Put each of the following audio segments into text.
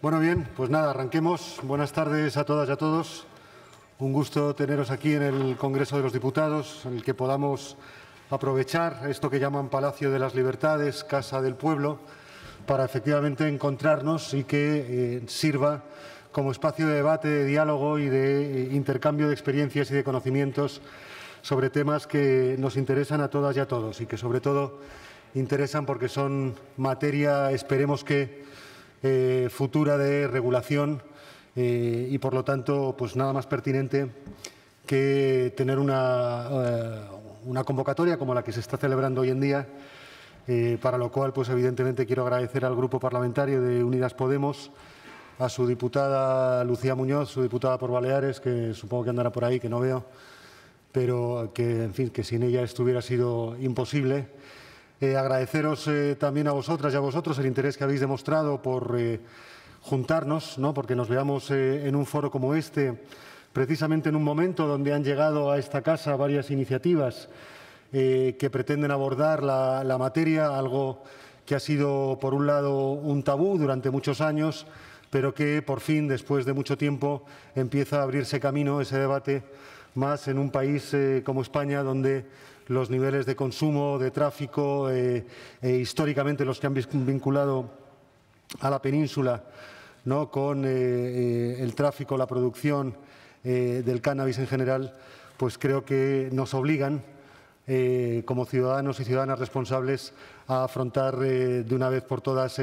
Bueno, bien, pues nada, arranquemos. Buenas tardes a todas y a todos. Un gusto teneros aquí en el Congreso de los Diputados, en el que podamos aprovechar esto que llaman Palacio de las Libertades, Casa del Pueblo, para efectivamente encontrarnos y que sirva como espacio de debate, de diálogo y de intercambio de experiencias y de conocimientos sobre temas que nos interesan a todas y a todos y que sobre todo interesan porque son materia, esperemos que, futura de regulación y por lo tanto pues nada más pertinente que tener una convocatoria como la que se está celebrando hoy en día, para lo cual pues evidentemente quiero agradecer al Grupo Parlamentario de Unidas Podemos, a su diputada Lucía Muñoz, su diputada por Baleares, que supongo que andará por ahí, que no veo, pero que, en fin, que sin ella esto hubiera sido imposible. Agradeceros también a vosotras y a vosotros el interés que habéis demostrado por juntarnos, ¿no? Porque nos veamos en un foro como este, precisamente en un momento donde han llegado a esta casa varias iniciativas que pretenden abordar la materia, algo que ha sido, por un lado, un tabú durante muchos años, pero que, por fin, después de mucho tiempo, empieza a abrirse camino ese debate más en un país como España, donde los niveles de consumo, de tráfico, históricamente los que han vinculado a la península, ¿no? Con el tráfico, la producción del cannabis en general, pues creo que nos obligan como ciudadanos y ciudadanas responsables a afrontar de una vez por todas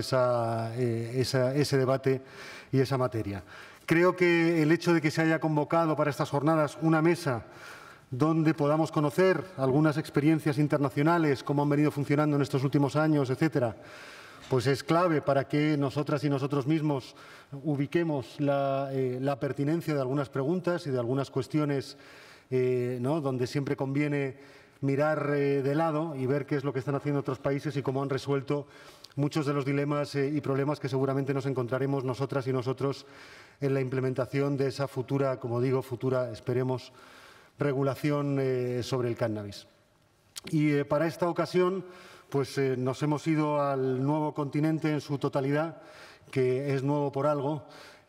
ese debate y esa materia. Creo que el hecho de que se haya convocado para estas jornadas una mesa donde podamos conocer algunas experiencias internacionales, cómo han venido funcionando en estos últimos años, etcétera, pues es clave para que nosotras y nosotros mismos ubiquemos la pertinencia de algunas preguntas y de algunas cuestiones, ¿no? Donde siempre conviene mirar de lado y ver qué es lo que están haciendo otros países y cómo han resuelto muchos de los dilemas y problemas que seguramente nos encontraremos nosotras y nosotros en la implementación de esa futura, como digo, futura, esperemos, regulación sobre el cannabis. Y para esta ocasión, pues nos hemos ido al nuevo continente en su totalidad, que es nuevo por algo,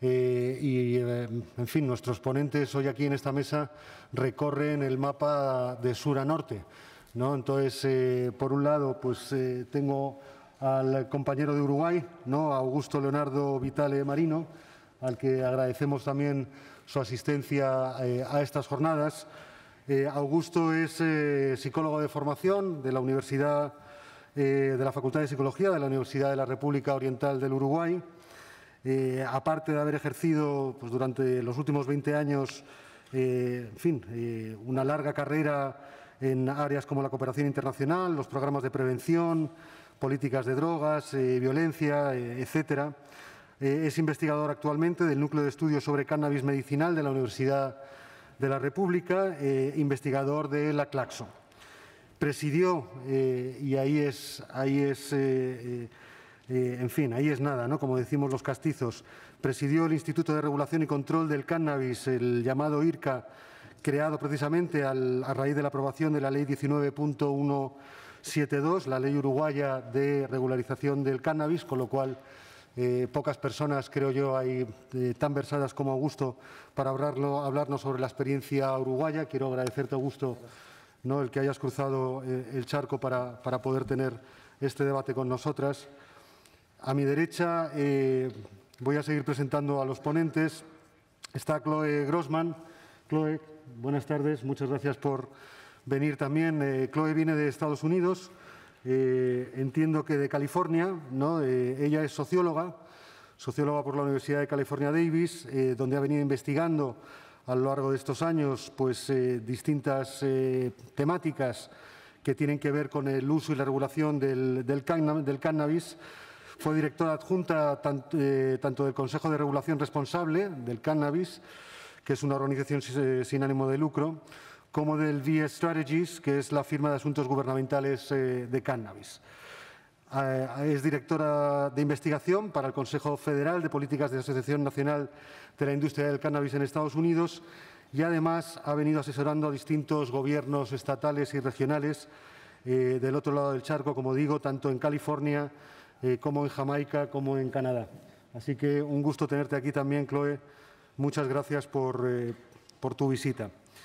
en fin, nuestros ponentes hoy aquí en esta mesa recorren el mapa de sur a norte, ¿no? Entonces, por un lado, pues tengo al compañero de Uruguay, ¿no? Augusto Leonardo Vitale Marino, al que agradecemos también su asistencia a estas jornadas. Augusto es psicólogo de formación de la Universidad de la Facultad de Psicología de la Universidad de la República Oriental del Uruguay. Aparte de haber ejercido pues, durante los últimos 20 años una larga carrera en áreas como la cooperación internacional, los programas de prevención, políticas de drogas, violencia, etcétera. Es investigador actualmente del Núcleo de Estudios sobre Cannabis Medicinal de la Universidad de la República, investigador de la Claxo. Presidió, y ahí es nada, ¿no? Como decimos los castizos, presidió el Instituto de Regulación y Control del Cannabis, el llamado IRCA, creado precisamente a raíz de la aprobación de la Ley 19.172, la ley uruguaya de regularización del cannabis, con lo cual pocas personas, creo yo, hay tan versadas como Augusto para hablarnos sobre la experiencia uruguaya. Quiero agradecerte, Augusto, ¿no? el que hayas cruzado el charco para poder tener este debate con nosotras. A mi derecha voy a seguir presentando a los ponentes. Está Chloe Grossman. Chloe, buenas tardes. Muchas gracias por venir también. Chloe viene de Estados Unidos. Entiendo que de California, ¿no? Ella es socióloga por la Universidad de California Davis, donde ha venido investigando a lo largo de estos años pues, distintas temáticas que tienen que ver con el uso y la regulación del cannabis. Fue directora adjunta tanto del Consejo de Regulación Responsable del Cannabis, que es una organización sin ánimo de lucro, como del VS Strategies, que es la firma de asuntos gubernamentales de cannabis. Es directora de investigación para el Consejo Federal de Políticas de la Asociación Nacional de la Industria del Cannabis en Estados Unidos y además ha venido asesorando a distintos gobiernos estatales y regionales del otro lado del charco, como digo, tanto en California como en Jamaica como en Canadá. Así que un gusto tenerte aquí también, Chloe. Muchas gracias por tu visita.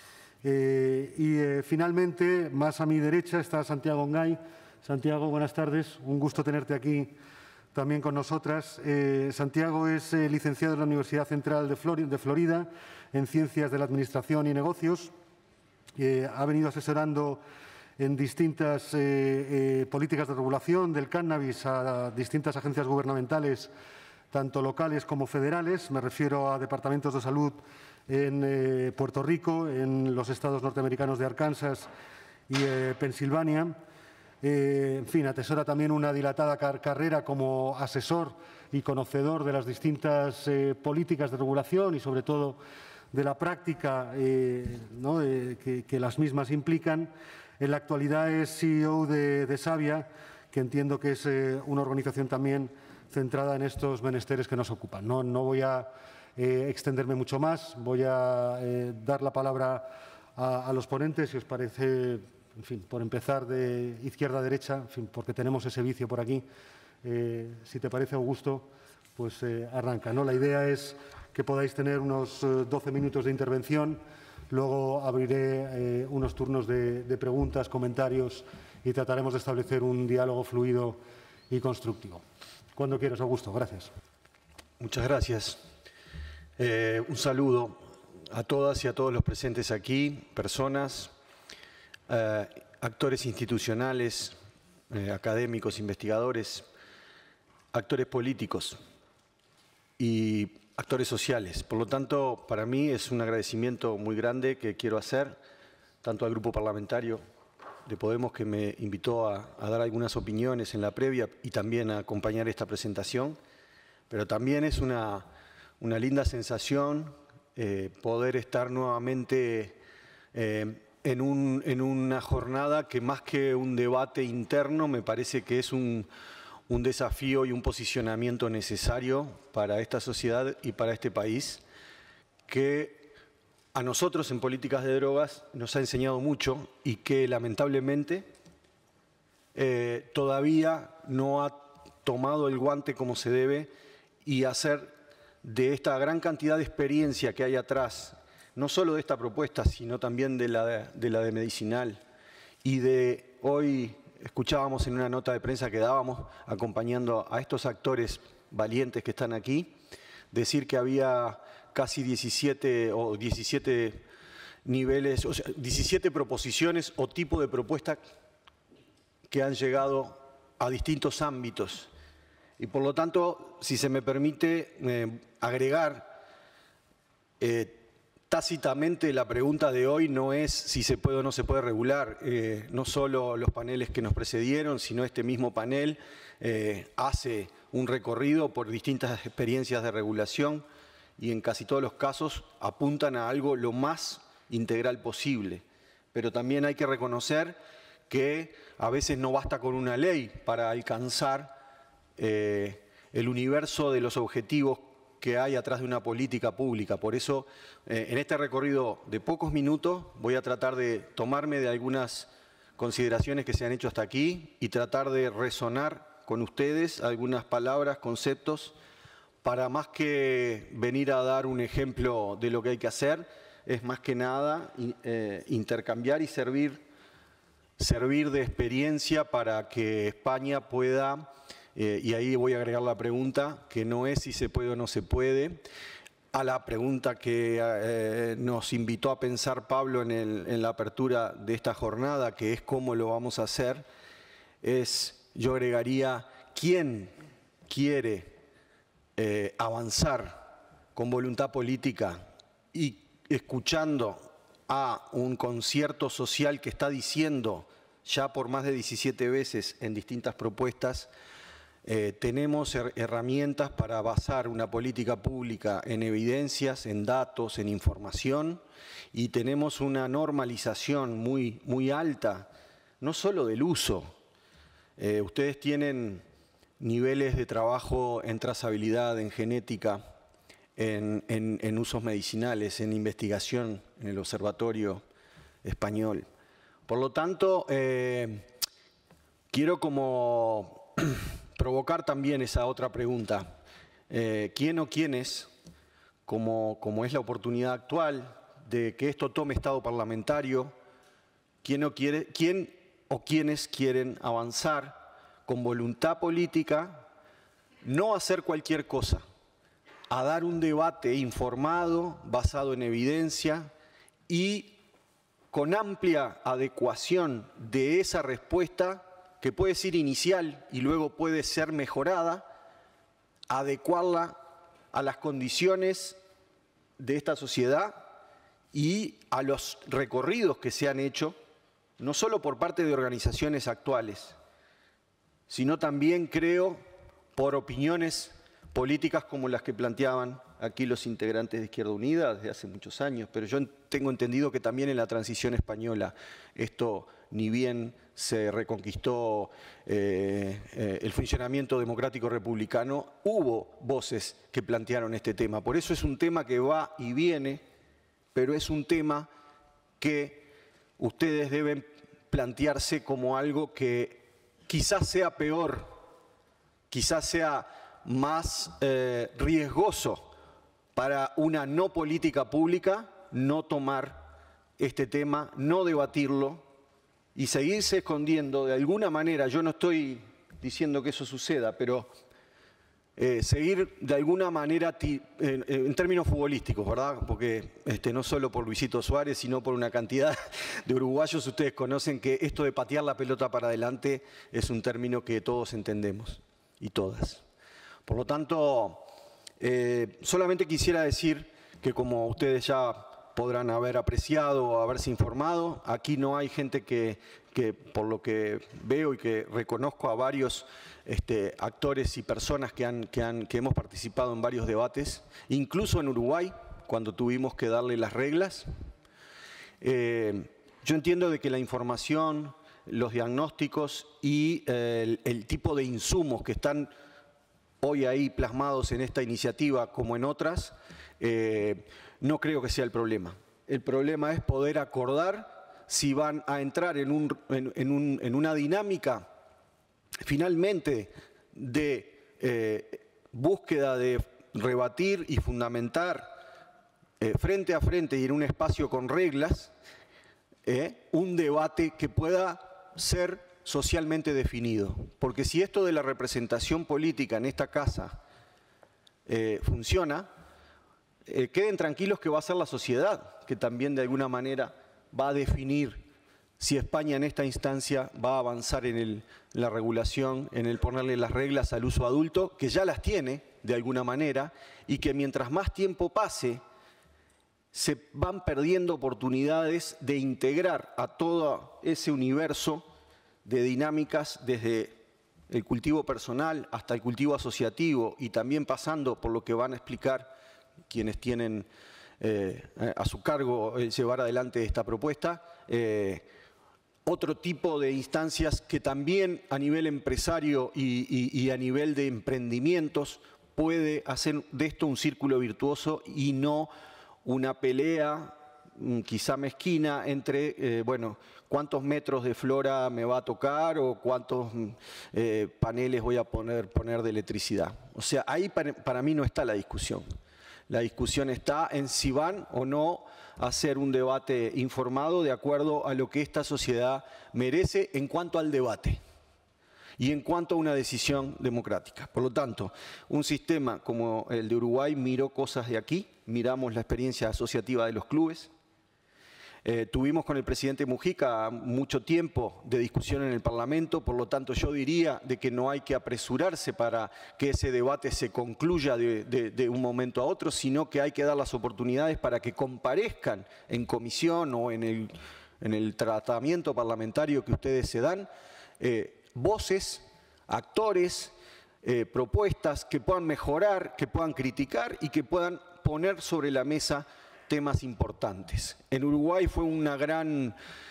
Finalmente, más a mi derecha, está Santiago Ongay. Santiago, buenas tardes. Un gusto tenerte aquí también con nosotras. Santiago es licenciado en la Universidad Central de Florida en Ciencias de la Administración y Negocios. Ha venido asesorando en distintas políticas de regulación del cannabis a distintas agencias gubernamentales, tanto locales como federales. Me refiero a departamentos de salud en Puerto Rico, en los estados norteamericanos de Arkansas y Pensilvania. En fin, atesora también una dilatada carrera como asesor y conocedor de las distintas políticas de regulación y, sobre todo, de la práctica ¿no? que las mismas implican. En la actualidad es CEO de Savia, que entiendo que es una organización también centrada en estos menesteres que nos ocupan. No voy a extenderme mucho más, voy a dar la palabra a los ponentes, si os parece, en fin, por empezar de izquierda a derecha, en fin, porque tenemos ese vicio por aquí. Si te parece, Augusto, pues arranca, ¿no? La idea es que podáis tener unos 12 minutos de intervención, luego abriré unos turnos de preguntas, comentarios y trataremos de establecer un diálogo fluido y constructivo. Cuando quieras, Augusto. Gracias. Muchas gracias. Un saludo a todas y a todos los presentes aquí, personas, actores institucionales, académicos, investigadores, actores políticos y actores sociales. Por lo tanto, para mí es un agradecimiento muy grande que quiero hacer tanto al grupo parlamentario de Podemos, que me invitó a dar algunas opiniones en la previa y también a acompañar esta presentación, pero también es una linda sensación poder estar nuevamente en una jornada que, más que un debate interno, me parece que es un desafío y un posicionamiento necesario para esta sociedad y para este país, que a nosotros en políticas de drogas nos ha enseñado mucho y que lamentablemente todavía no ha tomado el guante como se debe, y hacer de esta gran cantidad de experiencia que hay atrás, no solo de esta propuesta, sino también de la de medicinal. Y de hoy escuchábamos en una nota de prensa que dábamos acompañando a estos actores valientes que están aquí, decir que había casi 17 niveles, o sea, 17 proposiciones o tipo de propuestas que han llegado a distintos ámbitos. Y por lo tanto, si se me permite agregar, tácitamente la pregunta de hoy no es si se puede o no se puede regular. No solo los paneles que nos precedieron, sino este mismo panel hace un recorrido por distintas experiencias de regulación y en casi todos los casos apuntan a algo lo más integral posible. Pero también hay que reconocer que a veces no basta con una ley para alcanzar el universo de los objetivos que hay atrás de una política pública. Por eso, en este recorrido de pocos minutos, voy a tratar de tomarme de algunas consideraciones que se han hecho hasta aquí y tratar de resonar con ustedes algunas palabras, conceptos, para, más que venir a dar un ejemplo de lo que hay que hacer, es más que nada intercambiar y servir de experiencia para que España pueda, y ahí voy a agregar la pregunta, que no es si se puede o no se puede, a la pregunta que nos invitó a pensar Pablo en la apertura de esta jornada, que es cómo lo vamos a hacer, yo agregaría, ¿quién quiere avanzar con voluntad política y escuchando a un concierto social que está diciendo ya por más de 17 veces en distintas propuestas, tenemos herramientas para basar una política pública en evidencias, en datos, en información, y tenemos una normalización muy alta, no solo del uso. Ustedes tienen niveles de trabajo en trazabilidad, en genética, en usos medicinales, en investigación en el Observatorio Español. Por lo tanto, quiero como provocar también esa otra pregunta. quién o quiénes, como es la oportunidad actual de que esto tome estado parlamentario, quién o quiénes quieren avanzar con voluntad política, no hacer cualquier cosa, a dar un debate informado, basado en evidencia y con amplia adecuación de esa respuesta, que puede ser inicial y luego puede ser mejorada, adecuarla a las condiciones de esta sociedad y a los recorridos que se han hecho, no solo por parte de organizaciones actuales, sino también, creo, por opiniones políticas como las que planteaban aquí los integrantes de Izquierda Unida desde hace muchos años, pero yo tengo entendido que también en la transición española esto, ni bien se reconquistó el funcionamiento democrático republicano, hubo voces que plantearon este tema. Por eso es un tema que va y viene, pero es un tema que ustedes deben plantearse como algo que quizás sea peor, quizás sea más riesgoso para una no política pública, no tomar este tema, no debatirlo y seguirse escondiendo de alguna manera. Yo no estoy diciendo que eso suceda, pero seguir de alguna manera en términos futbolísticos, ¿verdad? Porque no solo por Luisito Suárez, sino por una cantidad de uruguayos, ustedes conocen que esto de patear la pelota para adelante es un término que todos entendemos y todas. Por lo tanto, solamente quisiera decir que, como ustedes ya podrán haber apreciado o haberse informado, aquí no hay gente que por lo que veo y que reconozco a varios actores y personas que hemos participado en varios debates, incluso en Uruguay, cuando tuvimos que darle las reglas. Yo entiendo de que la información, los diagnósticos y el tipo de insumos que están hoy ahí plasmados en esta iniciativa como en otras, no creo que sea el problema. El problema es poder acordar si van a entrar en una dinámica finalmente de búsqueda de rebatir y fundamentar frente a frente y en un espacio con reglas, un debate que pueda ser socialmente definido. Porque si esto de la representación política en esta casa funciona, queden tranquilos que va a ser la sociedad que también de alguna manera va a definir si España en esta instancia va a avanzar en la regulación, en el ponerle las reglas al uso adulto, que ya las tiene de alguna manera, y que mientras más tiempo pase, se van perdiendo oportunidades de integrar a todo ese universo de dinámicas desde el cultivo personal hasta el cultivo asociativo y también pasando por lo que van a explicar quienes tienen a su cargo llevar adelante esta propuesta, otro tipo de instancias que también a nivel empresario y a nivel de emprendimientos puede hacer de esto un círculo virtuoso y no una pelea quizá mezquina entre, bueno, cuántos metros de flora me va a tocar o cuántos paneles voy a poner de electricidad. O sea, ahí para mí no está la discusión. La discusión está en si van o no a hacer un debate informado de acuerdo a lo que esta sociedad merece en cuanto al debate y en cuanto a una decisión democrática. Por lo tanto, un sistema como el de Uruguay miró cosas de aquí, miramos la experiencia asociativa de los clubes. Tuvimos con el presidente Mujica mucho tiempo de discusión en el Parlamento, por lo tanto yo diría de que no hay que apresurarse para que ese debate se concluya de un momento a otro, sino que hay que dar las oportunidades para que comparezcan en comisión o en el tratamiento parlamentario que ustedes se dan, voces, actores, propuestas que puedan mejorar, que puedan criticar y que puedan poner sobre la mesa temas importantes. En Uruguay fue una gran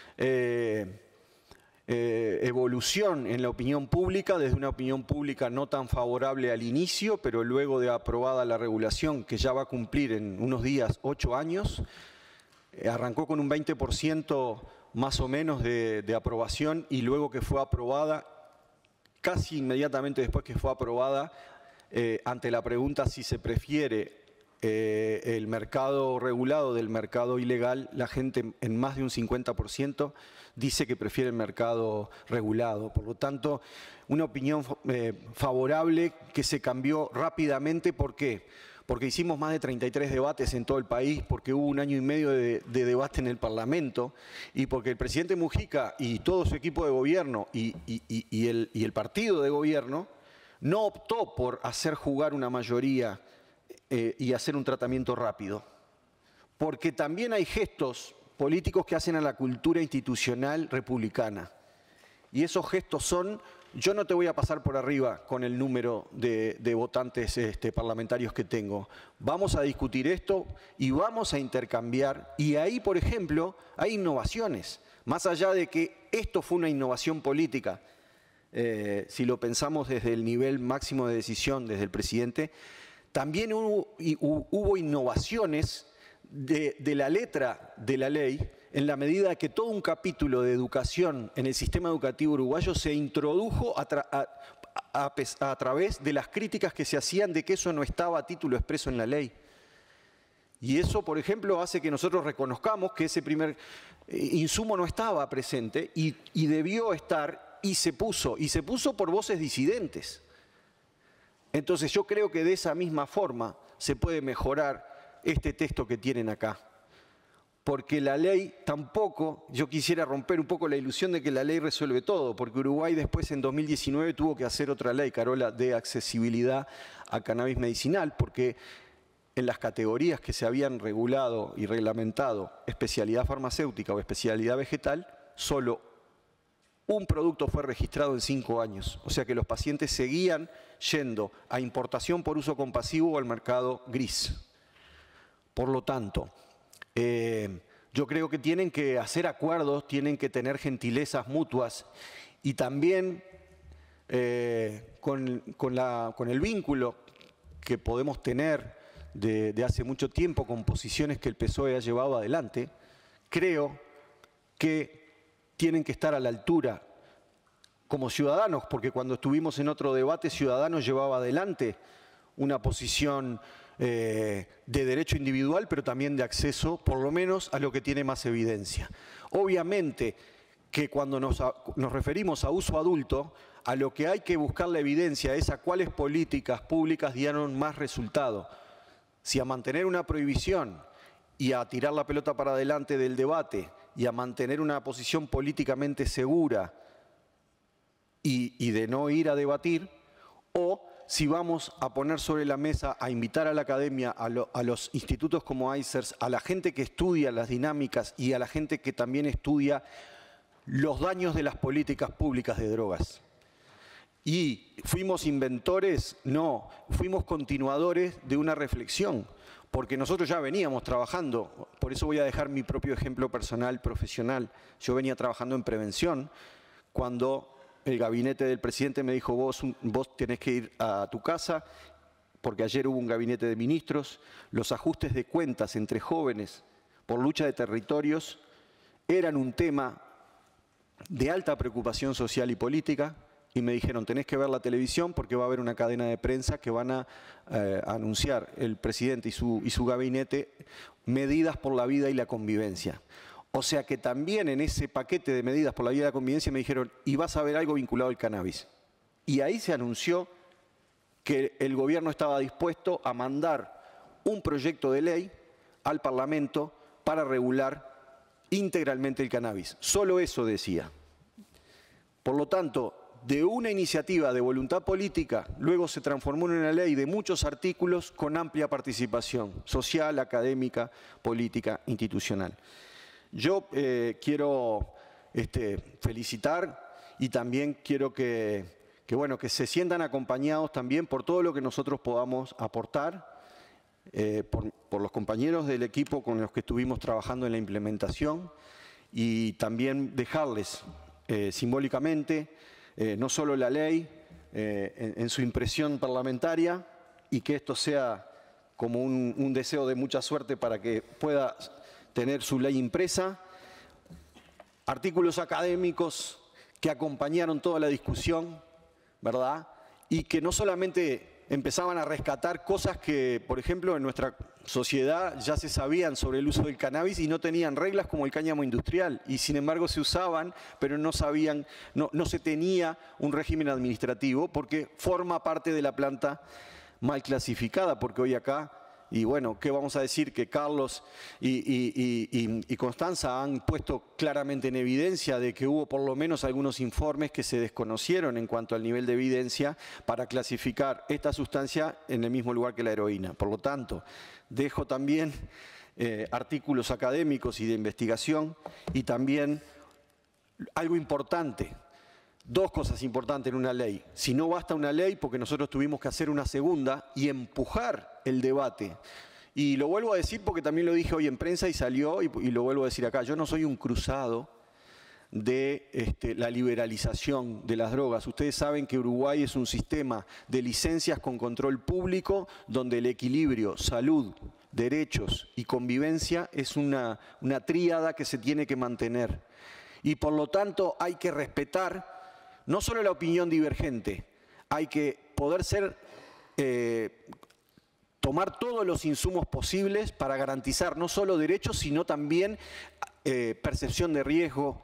evolución en la opinión pública, desde una opinión pública no tan favorable al inicio, pero luego de aprobada la regulación, que ya va a cumplir en unos días 8 años, arrancó con un 20% más o menos de aprobación y luego que fue aprobada, casi inmediatamente después que fue aprobada, ante la pregunta si se prefiere el mercado regulado del mercado ilegal, la gente en más de un 50% dice que prefiere el mercado regulado. Por lo tanto, una opinión favorable que se cambió rápidamente. ¿Por qué? Porque hicimos más de 33 debates en todo el país, porque hubo 1 año y medio de debate en el Parlamento y porque el presidente Mujica y todo su equipo de gobierno y el partido de gobierno no optó por hacer jugar una mayoría y hacer un tratamiento rápido. Porque también hay gestos políticos que hacen a la cultura institucional republicana. Y esos gestos son: yo no te voy a pasar por arriba con el número de votantes parlamentarios que tengo. Vamos a discutir esto y vamos a intercambiar. Y ahí, por ejemplo, hay innovaciones. Más allá de que esto fue una innovación política, si lo pensamos desde el nivel máximo de decisión, desde el presidente, también hubo innovaciones de la letra de la ley, en la medida que todo un capítulo de educación en el sistema educativo uruguayo se introdujo a través de las críticas que se hacían de que eso no estaba a título expreso en la ley. Y eso, por ejemplo, hace que nosotros reconozcamos que ese primer insumo no estaba presente y debió estar, y se puso por voces disidentes. Entonces yo creo que de esa misma forma se puede mejorar este texto que tienen acá. Porque la ley tampoco, yo quisiera romper un poco la ilusión de que la ley resuelve todo, porque Uruguay después en 2019 tuvo que hacer otra ley, Carola, de accesibilidad a cannabis medicinal, porque en las categorías que se habían regulado y reglamentado, especialidad farmacéutica o especialidad vegetal, solo un producto fue registrado en 5 años. O sea que los pacientes seguían yendo a importación por uso compasivo o al mercado gris. Por lo tanto, yo creo que tienen que hacer acuerdos, tienen que tener gentilezas mutuas y también con el vínculo que podemos tener de hace mucho tiempo con posiciones que el PSOE ha llevado adelante, creo que tienen que estar a la altura como ciudadanos, porque cuando estuvimos en otro debate, Ciudadanos llevaba adelante una posición de derecho individual, pero también de acceso, por lo menos, a lo que tiene más evidencia. Obviamente que cuando nos referimos a uso adulto, a lo que hay que buscar la evidencia es a cuáles políticas públicas dieron más resultado. Si a mantener una prohibición y a tirar la pelota para adelante del debate y a mantener una posición políticamente segura y de no ir a debatir, o si vamos a poner sobre la mesa, a invitar a la academia, a los institutos como ICERS, a la gente que estudia las dinámicas y a la gente que también estudia los daños de las políticas públicas de drogas. ¿Y fuimos inventores? No, fuimos continuadores de una reflexión, porque nosotros ya veníamos trabajando, por eso voy a dejar mi propio ejemplo personal, profesional. Yo venía trabajando en prevención cuando el gabinete del presidente me dijo: vos tenés que ir a tu casa, porque ayer hubo un gabinete de ministros, los ajustes de cuentas entre jóvenes por lucha de territorios eran un tema de alta preocupación social y política, y me dijeron: tenés que ver la televisión porque va a haber una cadena de prensa que van a anunciar el presidente y su gabinete medidas por la vida y la convivencia. O sea que también en ese paquete de medidas por la vida y la convivencia me dijeron: y vas a ver algo vinculado al cannabis. Y ahí se anunció que el gobierno estaba dispuesto a mandar un proyecto de ley al Parlamento para regular integralmente el cannabis. Solo eso decía. Por lo tanto, de una iniciativa de voluntad política, luego se transformó en una ley de muchos artículos con amplia participación social, académica, política, institucional. Yo quiero felicitar y también quiero que se sientan acompañados también por todo lo que nosotros podamos aportar, por los compañeros del equipo con los que estuvimos trabajando en la implementación, y también dejarles simbólicamente no solo la ley en su impresión parlamentaria, y que esto sea como un deseo de mucha suerte para que pueda tener su ley impresa, artículos académicos que acompañaron toda la discusión, ¿verdad? Y que no solamente empezaban a rescatar cosas que, por ejemplo, en nuestra sociedad ya se sabían sobre el uso del cannabis y no tenían reglas como el cáñamo industrial, y sin embargo se usaban, pero no se tenía un régimen administrativo porque forma parte de la planta mal clasificada, porque hoy acá, y bueno, ¿qué vamos a decir? Que Carlos y Constanza han puesto claramente en evidencia de que hubo por lo menos algunos informes que se desconocieron en cuanto al nivel de evidencia para clasificar esta sustancia en el mismo lugar que la heroína. Por lo tanto, dejo también artículos académicos y de investigación, y también algo importante. Dos cosas importantes en una ley. Si no basta una ley, porque nosotros tuvimos que hacer una segunda y empujar el debate. Y lo vuelvo a decir porque también lo dije hoy en prensa y salió, y lo vuelvo a decir acá. Yo no soy un cruzado de la liberalización de las drogas. Ustedes saben que Uruguay es un sistema de licencias con control público donde el equilibrio, salud, derechos y convivencia es una tríada que se tiene que mantener. Y por lo tanto hay que respetar no solo la opinión divergente, hay que poder tomar todos los insumos posibles para garantizar no solo derechos, sino también percepción de riesgo,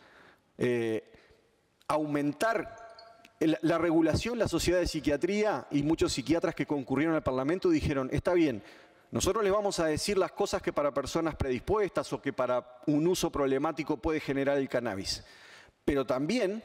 aumentar la regulación. La Sociedad de Psiquiatría y muchos psiquiatras que concurrieron al Parlamento dijeron, está bien, nosotros les vamos a decir las cosas que para personas predispuestas o que para un uso problemático puede generar el cannabis, pero también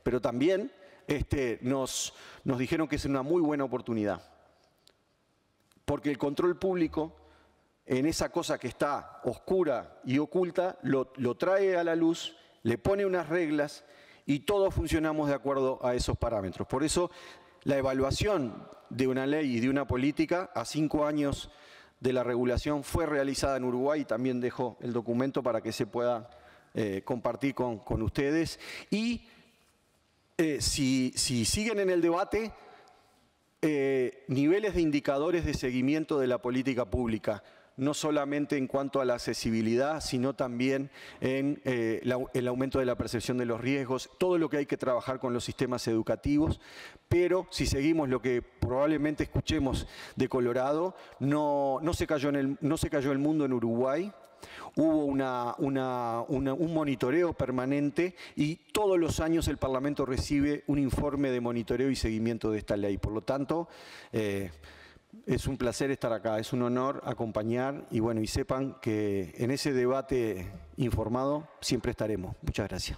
nos dijeron que es una muy buena oportunidad. Porque el control público, en esa cosa que está oscura y oculta, lo trae a la luz, le pone unas reglas y todos funcionamos de acuerdo a esos parámetros. Por eso, la evaluación de una ley y de una política a 5 años de la regulación fue realizada en Uruguay, y también dejo el documento para que se pueda compartir con ustedes. Y si siguen en el debate, niveles de indicadores de seguimiento de la política pública, no solamente en cuanto a la accesibilidad, sino también en el aumento de la percepción de los riesgos, todo lo que hay que trabajar con los sistemas educativos. Pero si seguimos lo que probablemente escuchemos de Colorado, no se cayó el mundo en Uruguay. Hubo un monitoreo permanente y todos los años el Parlamento recibe un informe de monitoreo y seguimiento de esta ley. Por lo tanto, es un placer estar acá, es un honor acompañar y bueno, y sepan que en ese debate informado siempre estaremos. Muchas gracias.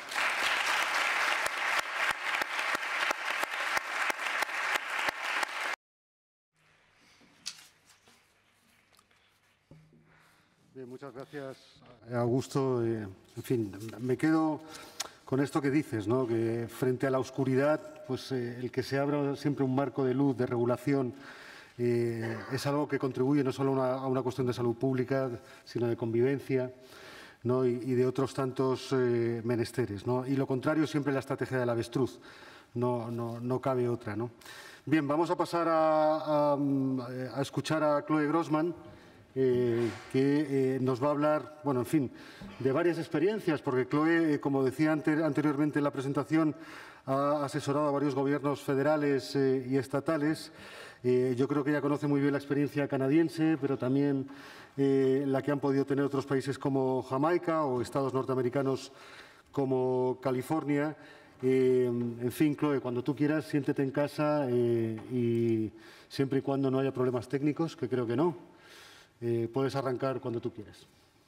Bien, muchas gracias, Augusto. En fin, me quedo con esto que dices, ¿no? Que frente a la oscuridad, pues el que se abra siempre un marco de luz, de regulación, es algo que contribuye no solo a una cuestión de salud pública, sino de convivencia, ¿no? y de otros tantos menesteres, ¿no? Y lo contrario siempre la estrategia del avestruz, no cabe otra, ¿no? Bien, vamos a pasar a escuchar a Chloe Grossman, que nos va a hablar, bueno, en fin, de varias experiencias, porque Chloe, como decía anteriormente en la presentación, ha asesorado a varios gobiernos federales y estatales. Yo creo que ella conoce muy bien la experiencia canadiense, pero también la que han podido tener otros países como Jamaica o estados norteamericanos como California. En fin, Chloe, cuando tú quieras, siéntete en casa y siempre y cuando no haya problemas técnicos, que creo que no. Puedes arrancar cuando tú quieras.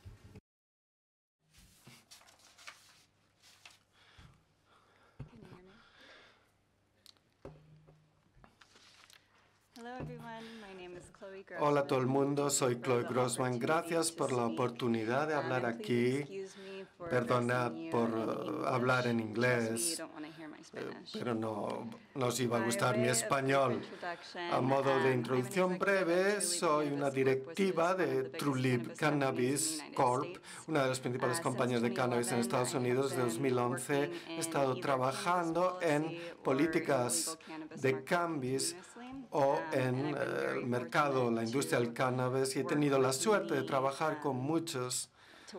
Hola a todo el mundo, soy Chloe Grossman. Gracias por la oportunidad de hablar aquí. Perdonad por hablar en inglés, pero no os iba a gustar mi español. A modo de introducción breve, soy una directiva de TruLib Cannabis Corp., una de las principales compañías de cannabis en Estados Unidos. Desde 2011 he estado trabajando en políticas de cannabis o en el mercado, la industria del cannabis, y he tenido la suerte de trabajar con muchos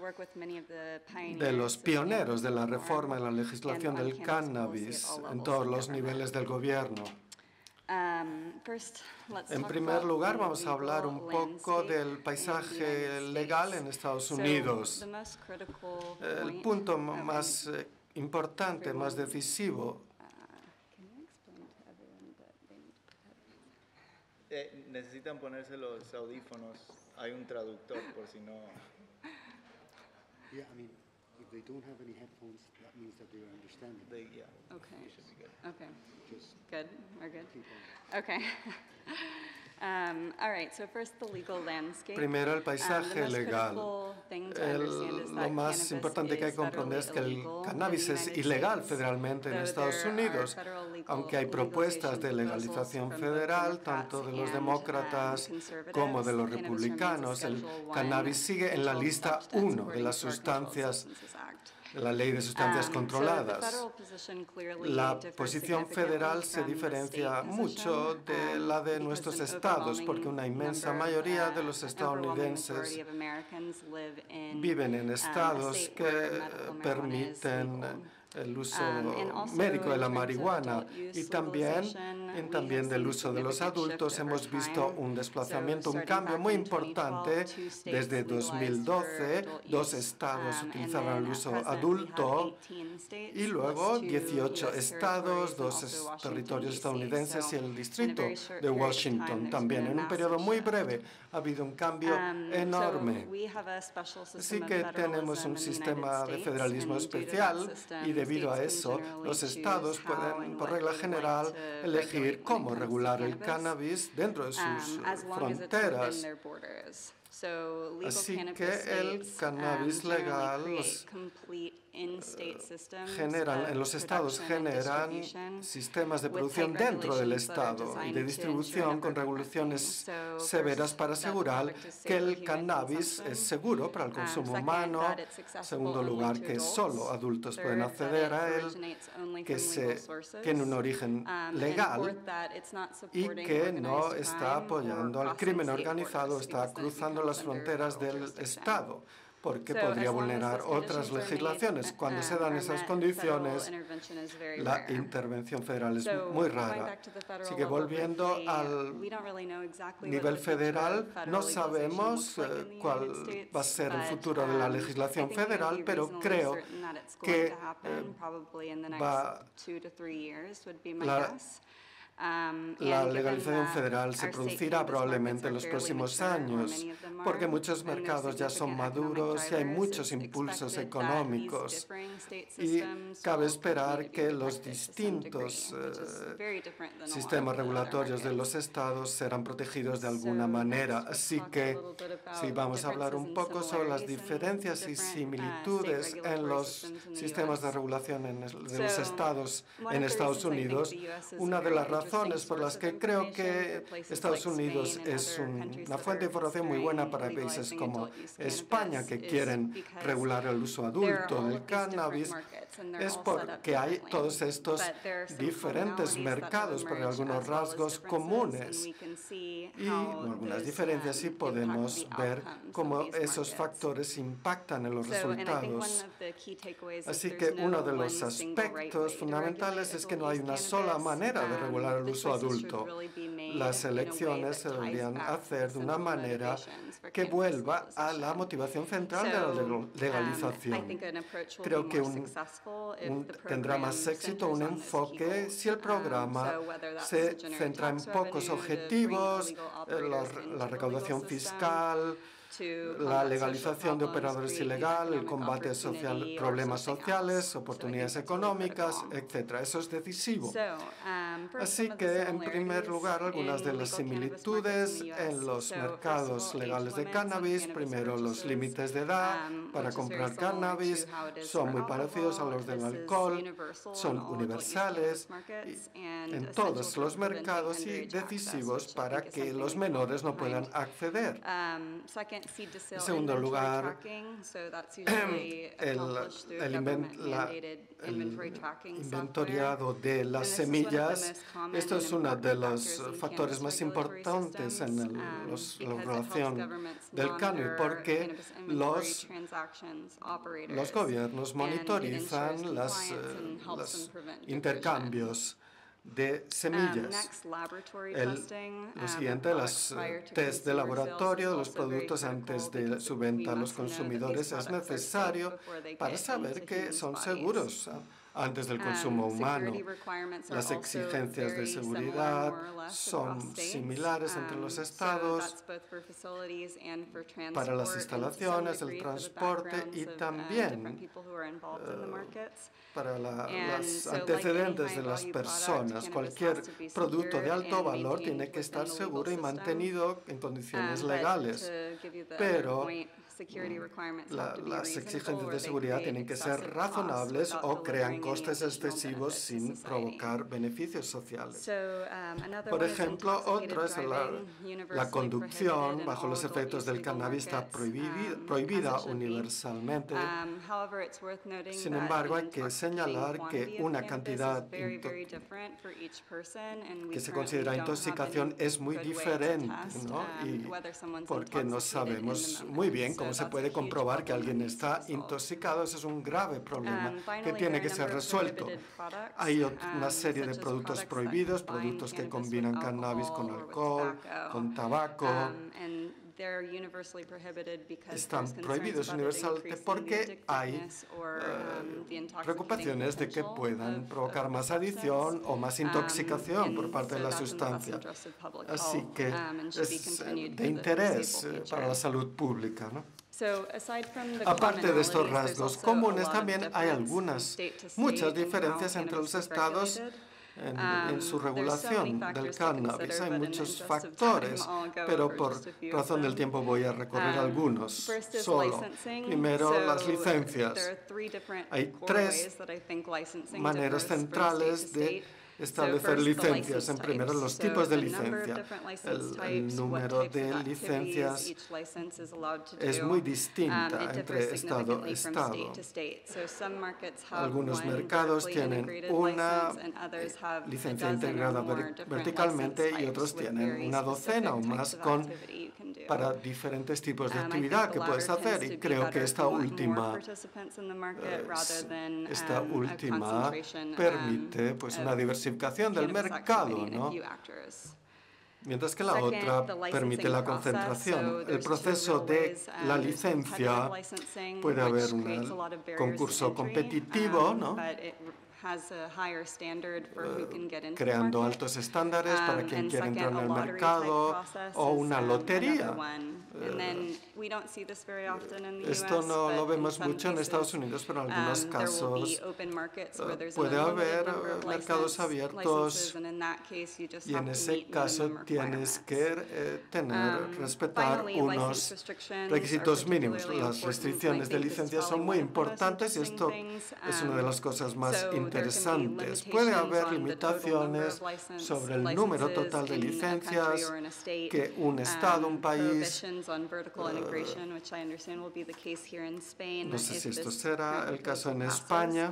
de los pioneros de la reforma en la legislación del cannabis en todos los niveles del gobierno. En primer lugar, vamos a hablar un poco del paisaje legal en Estados Unidos. El punto más importante, más decisivo. Necesitan ponerse los audífonos. Hay un traductor por si no. Yeah, I mean, if they don't have any headphones, that means that they understand it. Yeah. Okay. It should be good. Okay. Just Good. We're good. keep on. Okay. All right. So first, the legal landscape. Primero, el The paisaje most legal. critical thing to understand is Lo that más cannabis importante que hay is que comprender es que el federally illegal cannabis in es the United ilegal States, federalmente en though Estados there are Unidos, federal legal aunque hay propuestas de legalization legalización proposals from both federal, Democrats tanto de los and, demócratas conservatives. como de los Cannabis remains a republicanos. El Schedule I cannabis sigue en la controlled lista substance 1 de according las to our Controlled sustancias, Substances Act. de la ley de sustancias So the controladas. federal position clearly La differs posición significantly federal se from the diferencia state mucho position, de la de because nuestros an estados, porque una overwhelming inmensa number, mayoría de los an overwhelming estadounidenses majority of Americans live in, viven en a estados state que where medical marijuana is permiten legal. el uso And also médico de la in terms of marihuana adult use y legalization, también we have del seen uso de los significant adultos shift hemos over visto time. un desplazamiento, So un starting cambio back muy in importante. 2012, two states Desde legalized for 2012, adult dos use, estados and utilizaban then el at uso present we have adulto 18 states, y luego plus two 18 US estados, territories, dos and also Washington, territorios D.C. estadounidenses y So el in a distrito very short de period of time, Washington there's también. been a En un periodo massive muy shift. breve ha habido un cambio So enorme. we have a special Así system of que tenemos federalism un in the sistema United de States, federalismo and due to that especial system, y debido a states eso can generally los choose estados how pueden, and por what regla they would general, like to elegir regulate when cómo it comes to regular el cannabis dentro de sus as long as it's fronteras. within their borders. So legal Así cannabis que el states, cannabis generally legal create complete in-state systems generan, en los of estados production and generan distribution sistemas de with producción tight dentro del regulations that are estado y designed de to distribución ensure con never regulaciones So severas first, para that the asegurar product is safe que for el human cannabis consumption. es seguro para el consumo Second, humano. that it's accessible Segundo only lugar, to que adults. solo adultos pueden Third, that acceder it a él, originates only que from legal se sources. tiene un origen And legal fourth, that it's not y supporting que no organized está crime apoyando or al crimen crossing state organizado, borders, está because then it cruzando becomes las under fronteras federal del jurisdiction. Estado, porque So, podría as long as vulnerar those otras conditions are made, legislaciones. Cuando se dan are esas met, condiciones, federal intervention is very la rare. intervención federal es So, muy going rara. back to the federal Así que level volviendo briefly, al we don't really know exactly what nivel the future federal, of federal no legalization sabemos looks like in the cuál United States, va a ser el but, futuro de la I legislación think we can federal, be pero reasonably creo certain that it's que going to happen probably in the next va 2 to 3 years would be my la- guess. la And given legalización that federal se our state producirá cannabis probablemente en markets los are fairly próximos mature, or años, many of them porque are, muchos and there's mercados ya son significant economic maduros y hay drivers, muchos it's impulsos expected that económicos. these differing state Y systems cabe will continue esperar to be que los protected to some degree, distintos which is very different than a lot of sistemas the other regulatorios de markets. los estados serán protegidos de alguna So manera. next, let's Así talk a que little bit about sí, vamos a hablar un differences poco and sobre las similarities in diferencias y different, similitudes state en regulatory los systems in the sistemas de US. regulación de los So, estados one en of the Estados reasons I think Unidos. the US is Una a de very las interesting razones por las source que of creo information que for places Estados like Unidos Spain and es other countries una that fuente de are información muy buena para considering países como legalizing adult use España, cannabis que is quieren because regular el uso there are adulto all del of these different cannabis. markets, and they're Es all set up porque hay differently. todos estos But there are some diferentes commonalities that have mercados, pero hay emerged algunos as well as rasgos differences, comunes and we can see y how algunas those, diferencias y impact podemos the ver outcomes cómo of these esos markets. factores impactan en los So, and I think one resultados. of the key takeaways is Así there's que uno no de los one single right way aspectos to fundamentales regulate es que no adult hay use una sola cannabis. manera de regular el The uso choices should adulto. really be made Las in a way elecciones se that ties deberían back to hacer de una simple manera motivations for que cannabis vuelva a la legalization. motivación central de la So, I legalización. think an approach will Creo be que more successful if the tendrá más program éxito un centers on these key enfoque goals. si el programa So whether that's se to generate centra en tax pocos revenue, to bring objetivos, illegal operators into la the recaudación legal system, fiscal, to la combat legalización de social operadores problems, ilegales, el create combate opportunity, or problemas something sociales, else. So I oportunidades think that's really económicas, critical. etc. Eso es decisivo. So, first, Así some of the que, en primer similarities lugar, algunas de in las legal cannabis similitudes markets in the en US. los So, first of mercados all, legales de age limits on cannabis. cannabis Primero, los purchases, límites de edad para which is very comprar similar cannabis to how it is son for muy parecidos a alcohol. los del This is alcohol, universal son in all adult use universales cannabis markets and en essential todos for los preventing mercados y underage access, decisivos which I para think is que something los we can all menores no get puedan behind. acceder. Second, seed to sale En segundo inventory lugar, tracking. So that's usually accomplished through government-mandated inventory tracking inventariado de las And this is one of the semillas. most common Esto and es uno de important los factors in factores cannabis más regulatory importantes en systems, la because it helps regulación governments del cannabis, monitor porque cannabis inventory los transactions, operators, gobiernos and it ensures monitorizan compliance and helps los them prevent diversion. intercambios de semillas. Lo siguiente, los test de laboratorio de los productos antes de su venta a los consumidores es necesario para saber que son seguros antes del consumo humano. Las exigencias de seguridad son similares entre los estados para las instalaciones, el transporte y también para los antecedentes de las personas. Cualquier producto de alto valor tiene que estar seguro y mantenido en condiciones legales, pero las exigencias de seguridad tienen que ser razonables o crean costes excesivos sin provocar beneficios sociales. Por ejemplo, otro es la conducción bajo los efectos del cannabis está prohibida universalmente. Sin embargo, hay que señalar que una cantidad que se considera intoxicación es muy diferente, ¿no? Y porque no sabemos muy bien cómo se puede comprobar que alguien está intoxicado. Ese es un grave problema que tiene que ser resuelto. Hay una serie de productos prohibidos, productos que combinan cannabis con alcohol, con tabaco. Están prohibidos universalmente porque hay preocupaciones de que puedan provocar más adicción o más intoxicación por parte de la sustancia. Así que es de interés para la salud pública, ¿no? Aparte de estos rasgos comunes, también hay muchas diferencias entre los estados en su regulación del cannabis. Hay muchos factores, pero por razón del tiempo voy a recorrer algunos solo. Primero, las licencias. Hay tres maneras centrales de establecer licencias. En primero, los tipos de licencia. El número de licencias es muy distinta entre estado a estado. Algunos mercados tienen una licencia integrada verticalmente y otros tienen una docena o más para diferentes tipos de actividad que puedes hacer. Y creo que esta última permite pues una diversificación del mercado, ¿no? Mientras que la otra permite la concentración. El proceso de la licencia puede haber un concurso competitivo, ¿no? Creando altos estándares para quien quiera entrar en el mercado, o una lotería. Esto no lo vemos mucho en Estados Unidos, pero en algunos casos puede haber mercados abiertos y en ese caso tienes que respetar unos requisitos mínimos. Las restricciones de licencia son muy importantes y esto es una de las cosas más interesantes. Puede haber limitaciones sobre el número total de licencias que un estado, un país, no sé si esto será el caso en España.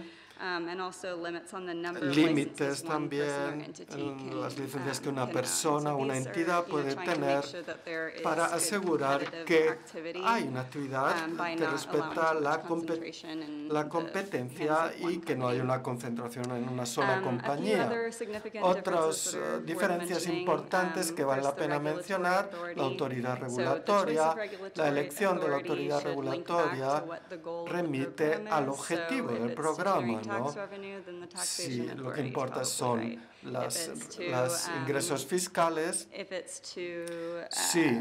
Límites también en las licencias que una persona o una entidad puede tener para asegurar que hay una actividad que respeta la competencia y que no hay una concentración en una sola compañía. Otras diferencias importantes que vale la pena mencionar: la autoridad regulatoria. La elección de la autoridad regulatoria remite al objetivo del programa, ¿no? Si lo que importa son los ingresos fiscales, si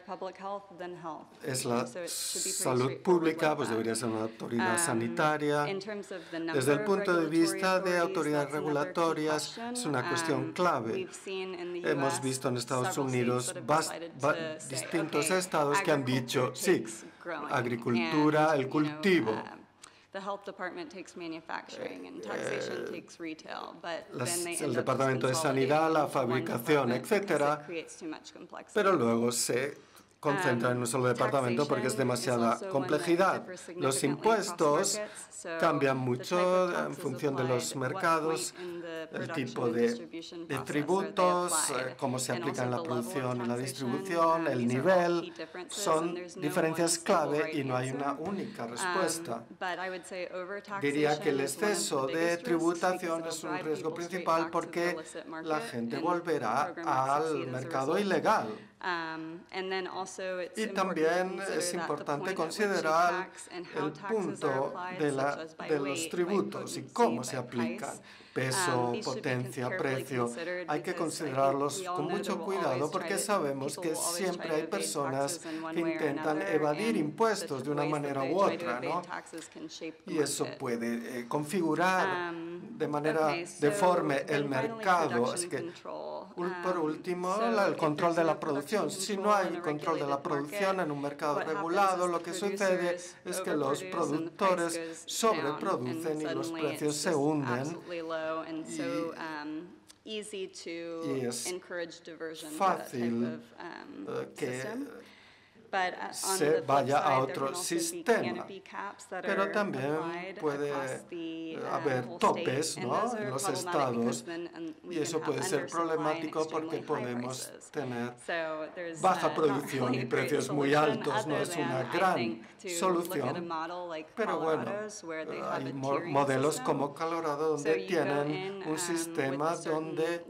es la salud pública, pues debería ser una autoridad sanitaria. Desde el punto de vista de autoridades regulatorias, es una cuestión clave. Hemos visto en Estados Unidos distintos estados que han dicho, sí, agricultura, el cultivo. El Departamento de Sanidad, la fabricación, etcétera, pero luego se concentra en un solo departamento porque es demasiada complejidad. Los impuestos cambian mucho en función de los mercados, el tipo de tributos, cómo se aplica en la producción y la distribución, el nivel. Son diferencias clave y no hay una única respuesta. Diría que el exceso de tributación es un riesgo principal porque la gente volverá al mercado ilegal. Y también es importante considerar el punto de los tributos y cómo se aplican. Peso, potencia, precio, hay que considerarlos con mucho cuidado porque sabemos que siempre hay personas que intentan evadir impuestos de una manera u otra, ¿no? Y eso puede configurar de manera deforme el mercado. Así que, por último, el control de la producción. Si no hay control de la producción en un mercado regulado, lo que sucede es que los productores sobreproducen y los precios se hunden. Y es fácil que se vaya a otro sistema, pero también puede haber topes, ¿no?, en los estados, y eso puede ser problemático porque podemos tener baja producción y precios muy altos. No es una gran solución, pero bueno, hay modelos como Colorado donde tienen un sistema donde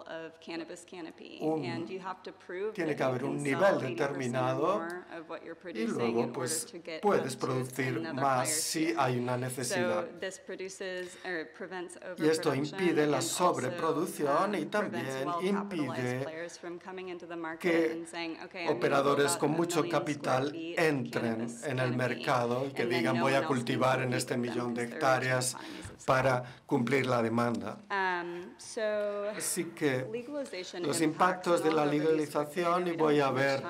tiene que haber un nivel determinado y luego pues puedes producir más si hay una necesidad. Y esto impide la sobreproducción y también impide que operadores con mucho capital entren en el mercado y que digan voy a cultivar en este 1.000.000 de hectáreas para cumplir la demanda. Así que los impactos de la legalización, y voy a ver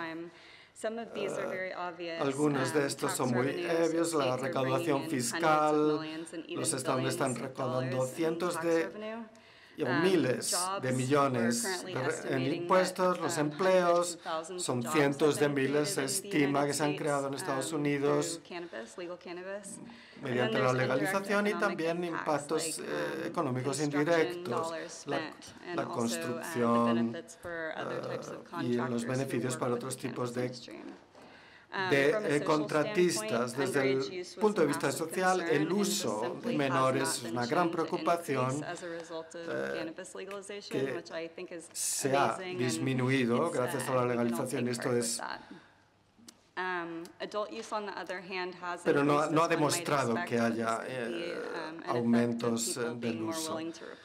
algunos de estos son muy obvios. La recaudación fiscal, los estados están recaudando cientos de miles de millones en impuestos. Los empleos son cientos de miles, se estima que se han creado en Estados Unidos mediante la legalización, y también impactos económicos indirectos, la construcción y los beneficios para otros tipos de contratistas. Desde el punto de vista social, el uso de menores es una gran preocupación que se ha disminuido gracias a la legalización. Esto es, pero no ha demostrado que haya aumentos del uso.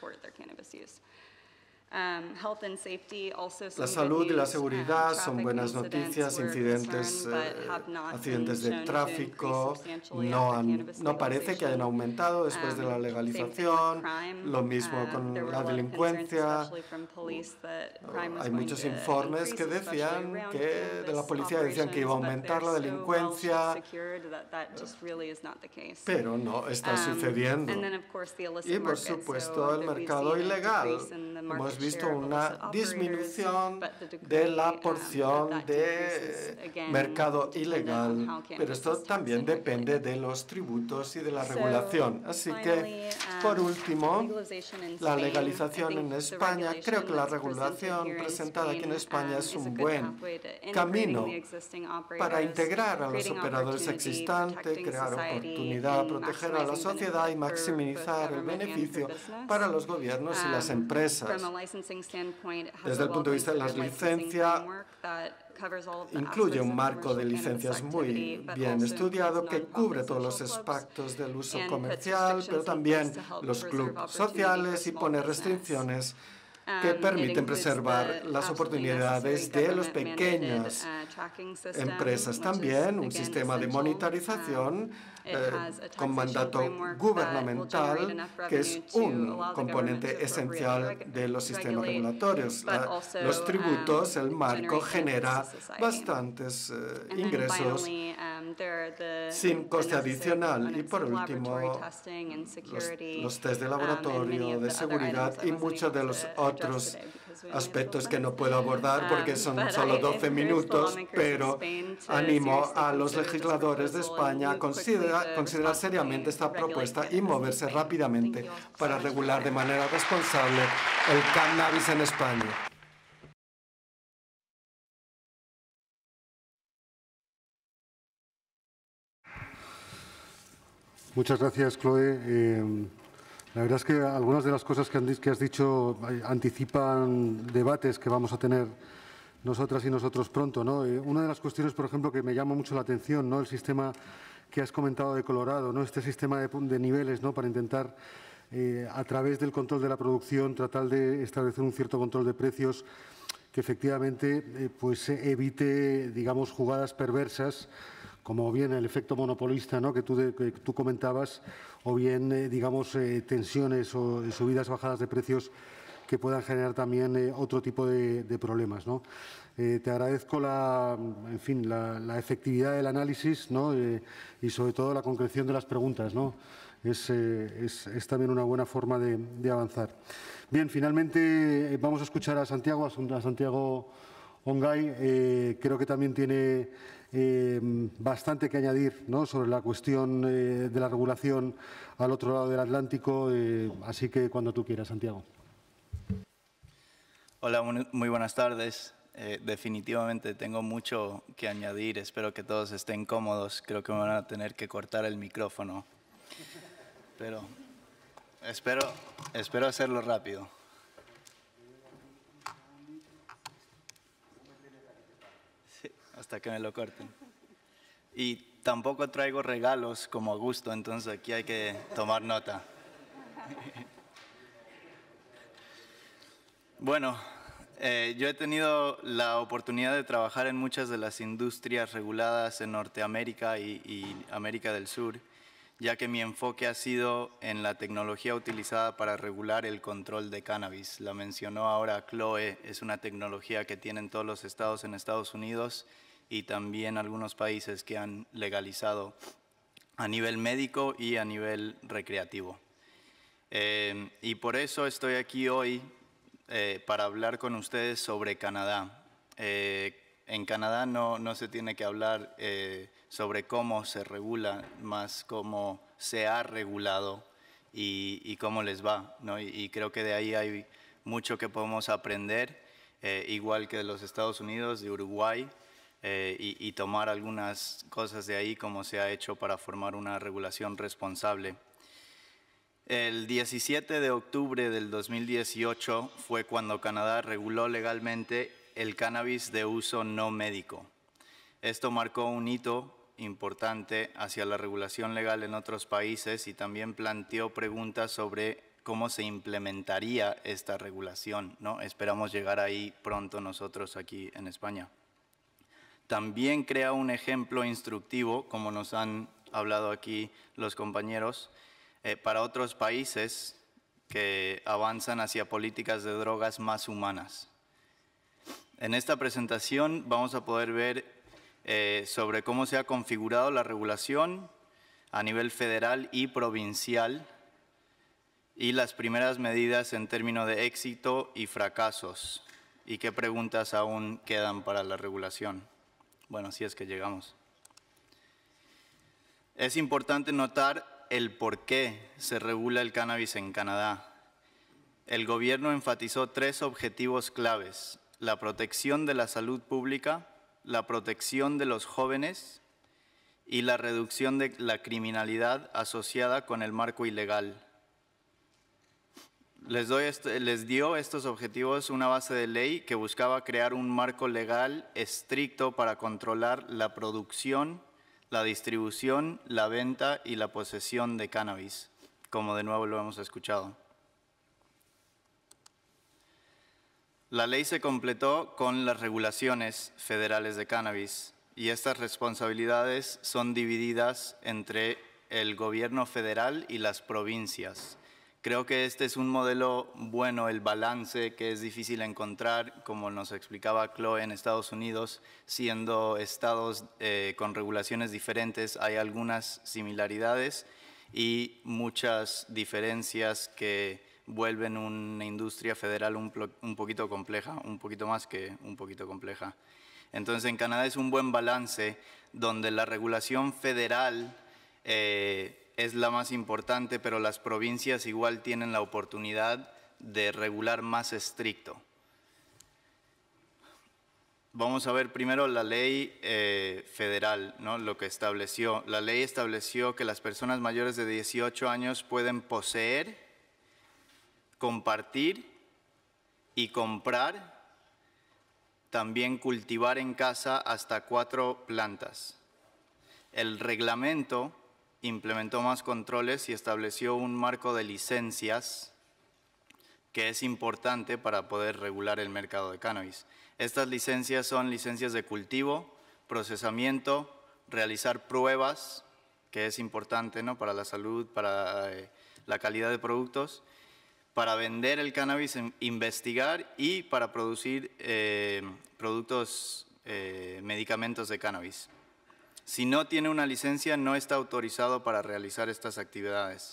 La salud y la seguridad son buenas noticias. Accidentes de tráfico no parece que hayan aumentado después de la legalización. Lo mismo con la delincuencia. Hay muchos informes que decían de la policía decían que iba a aumentar la delincuencia, pero no está sucediendo. Y por supuesto el mercado ilegal. Hemos visto una disminución de la porción de mercado ilegal, pero esto también depende de los tributos y de la regulación. Así que, por último, la legalización en España. Creo que la regulación presentada aquí en España es un buen camino para integrar a los operadores existentes, crear oportunidad, proteger a la sociedad y maximizar el beneficio para los gobiernos y las empresas. Desde el punto de vista de las licencias, incluye un marco de licencias muy bien estudiado que cubre todos los aspectos del uso comercial, pero también los clubes sociales, y pone restricciones que permiten preservar las oportunidades de las pequeñas empresas. También un sistema de monitorización con mandato gubernamental, que es un componente esencial de los sistemas regulatorios. Los tributos, el marco, genera bastantes ingresos sin coste adicional. Y por último, los test de laboratorio, de seguridad y muchos de los otros otros aspectos que no puedo abordar porque son solo 12 minutos, pero animo a los legisladores de España a considerar seriamente esta propuesta y moverse rápidamente para regular de manera responsable el cannabis en España. Muchas gracias, Chloe. La verdad es que algunas de las cosas que has dicho anticipan debates que vamos a tener nosotras y nosotros pronto, ¿no? Una de las cuestiones, por ejemplo, que me llama mucho la atención, ¿no? El sistema que has comentado de Colorado, ¿no? Este sistema de niveles, ¿no? Para intentar, a través del control de la producción, tratar de establecer un cierto control de precios que efectivamente pues evite, digamos, jugadas perversas, como bien el efecto monopolista, ¿no? que tú comentabas, o bien, digamos, tensiones o subidas, bajadas de precios que puedan generar también otro tipo de problemas, ¿no? Te agradezco la efectividad del análisis, ¿no? Y sobre todo la concreción de las preguntas, ¿no? Es también una buena forma de avanzar. Bien, finalmente vamos a escuchar a Santiago Ongay. Creo que también tiene bastante que añadir, ¿no? Sobre la cuestión de la regulación al otro lado del Atlántico. Así que cuando tú quieras, Santiago. Hola, muy buenas tardes. Definitivamente tengo mucho que añadir. Espero que todos estén cómodos. Creo que me van a tener que cortar el micrófono. Pero espero hacerlo rápido. Sí, hasta que me lo corten. Y tampoco traigo regalos como a gusto, entonces aquí hay que tomar nota. Bueno, yo he tenido la oportunidad de trabajar en muchas de las industrias reguladas en Norteamérica y América del Sur, ya que mi enfoque ha sido en la tecnología utilizada para regular el control de cannabis. La mencionó ahora Chloe, es una tecnología que tienen todos los estados en Estados Unidos y también algunos países que han legalizado a nivel médico y a nivel recreativo. Y por eso estoy aquí hoy para hablar con ustedes sobre Canadá. En Canadá no se tiene que hablar sobre cómo se regula, más cómo se ha regulado y cómo les va, ¿no? Y creo que de ahí hay mucho que podemos aprender, igual que de los Estados Unidos, de Uruguay, y tomar algunas cosas de ahí como se ha hecho para formar una regulación responsable. El 17 de octubre del 2018 fue cuando Canadá reguló legalmente el cannabis de uso no médico. Esto marcó un hito importante hacia la regulación legal en otros países y también planteó preguntas sobre cómo se implementaría esta regulación, ¿no? Esperamos llegar ahí pronto nosotros aquí en España. También crea un ejemplo instructivo, como nos han hablado aquí los compañeros, para otros países que avanzan hacia políticas de drogas más humanas. En esta presentación vamos a poder ver sobre cómo se ha configurado la regulación a nivel federal y provincial y las primeras medidas en términos de éxito y fracasos y qué preguntas aún quedan para la regulación. Bueno, si es que llegamos. Es importante notar el por qué se regula el cannabis en Canadá. El gobierno enfatizó 3 objetivos claves: la protección de la salud pública, la protección de los jóvenes y la reducción de la criminalidad asociada con el marco ilegal. Les dio estos objetivos una base de ley que buscaba crear un marco legal estricto para controlar la producción, la distribución, la venta y la posesión de cannabis, como de nuevo lo hemos escuchado. La ley se completó con las regulaciones federales de cannabis y estas responsabilidades son divididas entre el gobierno federal y las provincias. Creo que este es un modelo bueno, el balance que es difícil encontrar, como nos explicaba Chloe, en Estados Unidos, siendo estados con regulaciones diferentes, hay algunas similaridades y muchas diferencias que vuelven una industria federal un poquito compleja, un poquito más que un poquito compleja. Entonces, en Canadá es un buen balance donde la regulación federal es la más importante, pero las provincias igual tienen la oportunidad de regular más estricto. Vamos a ver primero la ley federal, ¿no? Lo que estableció. La ley estableció que las personas mayores de 18 años pueden poseer, compartir y comprar, también cultivar en casa hasta 4 plantas. El reglamento implementó más controles y estableció un marco de licencias que es importante para poder regular el mercado de cannabis. Estas licencias son licencias de cultivo, procesamiento, realizar pruebas, que es importante, ¿no? Para la salud, para la calidad de productos, para vender el cannabis, investigar y para producir medicamentos de cannabis. Si no tiene una licencia, no está autorizado para realizar estas actividades.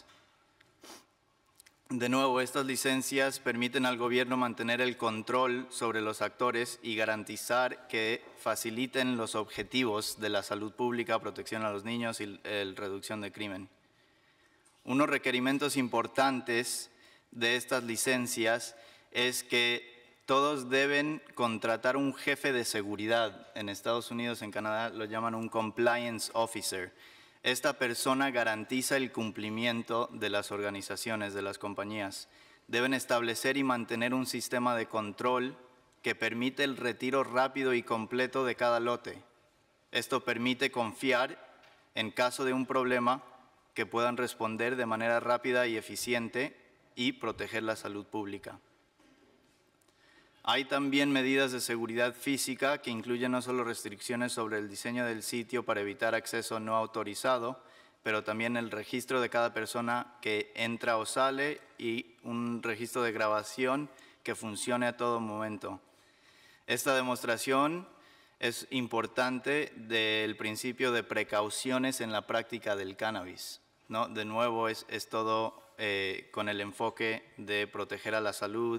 De nuevo, estas licencias permiten al gobierno mantener el control sobre los actores y garantizar que faciliten los objetivos de la salud pública, protección a los niños y reducción de crimen. Unos requerimientos importantes de estas licencias es que todos deben contratar un jefe de seguridad. En Estados Unidos, en Canadá, lo llaman un compliance officer. Esta persona garantiza el cumplimiento de las organizaciones, de las compañías. Deben establecer y mantener un sistema de control que permite el retiro rápido y completo de cada lote. Esto permite confiar, en caso de un problema, que puedan responder de manera rápida y eficiente y proteger la salud pública. Hay también medidas de seguridad física que incluyen no solo restricciones sobre el diseño del sitio para evitar acceso no autorizado, pero también el registro de cada persona que entra o sale y un registro de grabación que funcione a todo momento. Esta demostración es importante del principio de precauciones en la práctica del cannabis, ¿no? De nuevo, es todo con el enfoque de proteger a la salud,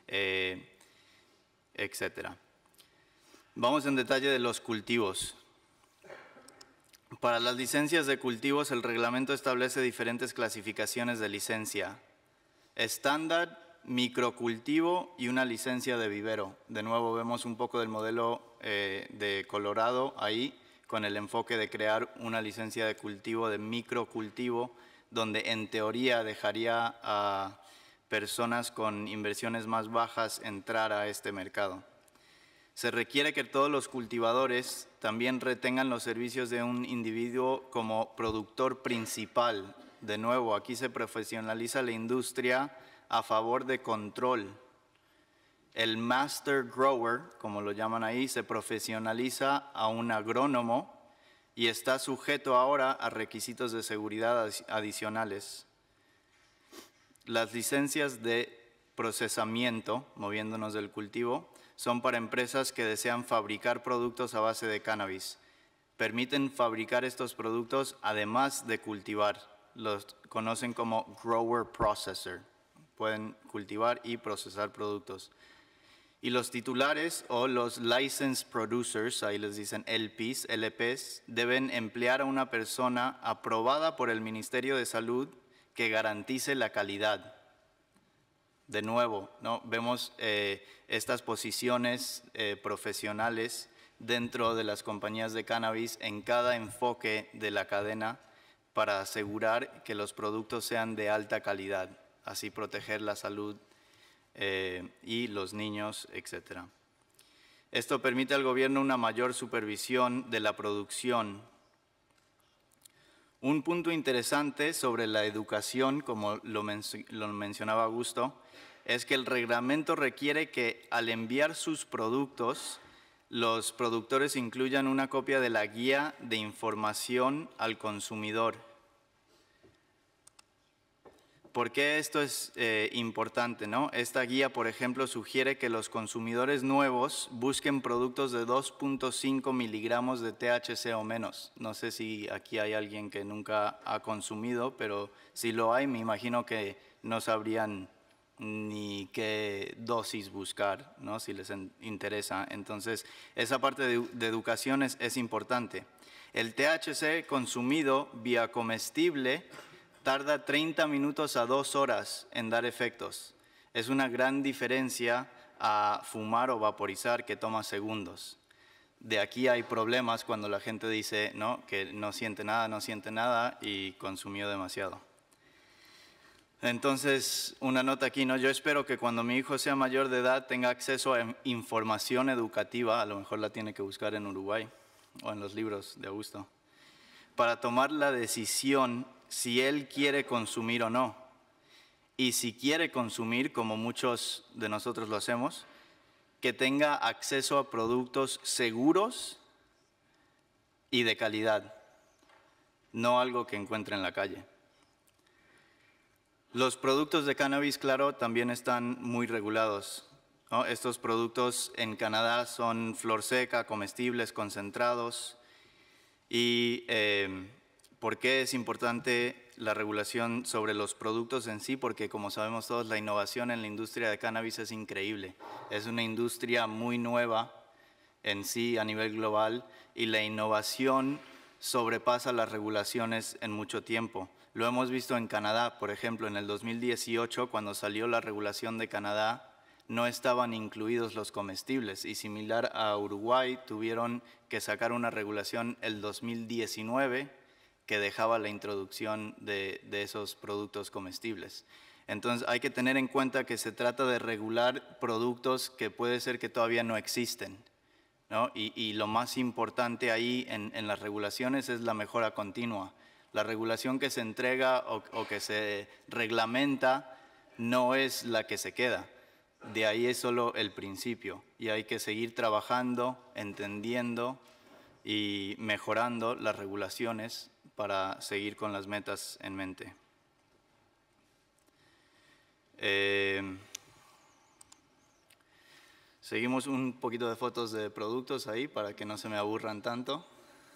etcétera. Vamos en detalle de los cultivos. Para las licencias de cultivos, el reglamento establece diferentes clasificaciones de licencia: estándar, microcultivo y una licencia de vivero. De nuevo vemos un poco del modelo de Colorado ahí, con el enfoque de crear una licencia de cultivo, de microcultivo, donde en teoría dejaría a personas con inversiones más bajas entrar a este mercado. Se requiere que todos los cultivadores también retengan los servicios de un individuo como productor principal. De nuevo, aquí se profesionaliza la industria a favor de control. El master grower, como lo llaman ahí, se profesionaliza a un agrónomo y está sujeto ahora a requisitos de seguridad adicionales. Las licencias de procesamiento, moviéndonos del cultivo, son para empresas que desean fabricar productos a base de cannabis. Permiten fabricar estos productos además de cultivar. Los conocen como grower processor. Pueden cultivar y procesar productos. Y los titulares o los licensed producers, ahí les dicen LPs, deben emplear a una persona aprobada por el Ministerio de Salud que garantice la calidad. De nuevo, ¿no? Vemos estas posiciones profesionales dentro de las compañías de cannabis en cada enfoque de la cadena para asegurar que los productos sean de alta calidad, así proteger la salud y los niños, etc. Esto permite al gobierno una mayor supervisión de la producción. Un punto interesante sobre la educación, como lo mencionaba Augusto, es que el reglamento requiere que al enviar sus productos, los productores incluyan una copia de la guía de información al consumidor. ¿Por qué esto es importante, ¿no? Esta guía, por ejemplo, sugiere que los consumidores nuevos busquen productos de 2.5 miligramos de THC o menos. No sé si aquí hay alguien que nunca ha consumido, pero si lo hay, me imagino que no sabrían ni qué dosis buscar, ¿no? Si les interesa. Entonces, esa parte de educación es importante. El THC consumido vía comestible tarda 30 minutos a 2 horas en dar efectos. Es una gran diferencia a fumar o vaporizar que toma segundos. De aquí hay problemas cuando la gente dice, ¿no?, que no siente nada y consumió demasiado. Entonces, una nota aquí, ¿no? Yo espero que cuando mi hijo sea mayor de edad tenga acceso a información educativa, a lo mejor la tiene que buscar en Uruguay o en los libros de Augusto, para tomar la decisión si él quiere consumir o no. Y si quiere consumir, como muchos de nosotros lo hacemos, que tenga acceso a productos seguros y de calidad, no algo que encuentre en la calle. Los productos de cannabis, claro, también están muy regulados, ¿no? Estos productos en Canadá son flor seca, comestibles, concentrados. ¿Y por qué es importante la regulación sobre los productos en sí? Porque, como sabemos todos, la innovación en la industria de cannabis es increíble. Es una industria muy nueva en sí a nivel global y la innovación sobrepasa las regulaciones en mucho tiempo. Lo hemos visto en Canadá, por ejemplo, en el 2018, cuando salió la regulación de Canadá, no estaban incluidos los comestibles y similar a Uruguay, tuvieron que sacar una regulación el 2019 que dejaba la introducción de esos productos comestibles. Entonces hay que tener en cuenta que se trata de regular productos que puede ser que todavía no existen, ¿no? Y lo más importante ahí en las regulaciones es la mejora continua. La regulación que se entrega o que se reglamenta no es la que se queda. De ahí es solo el principio y hay que seguir trabajando, entendiendo y mejorando las regulaciones para seguir con las metas en mente. Seguimos un poquito de fotos de productos ahí para que no se me aburran tanto.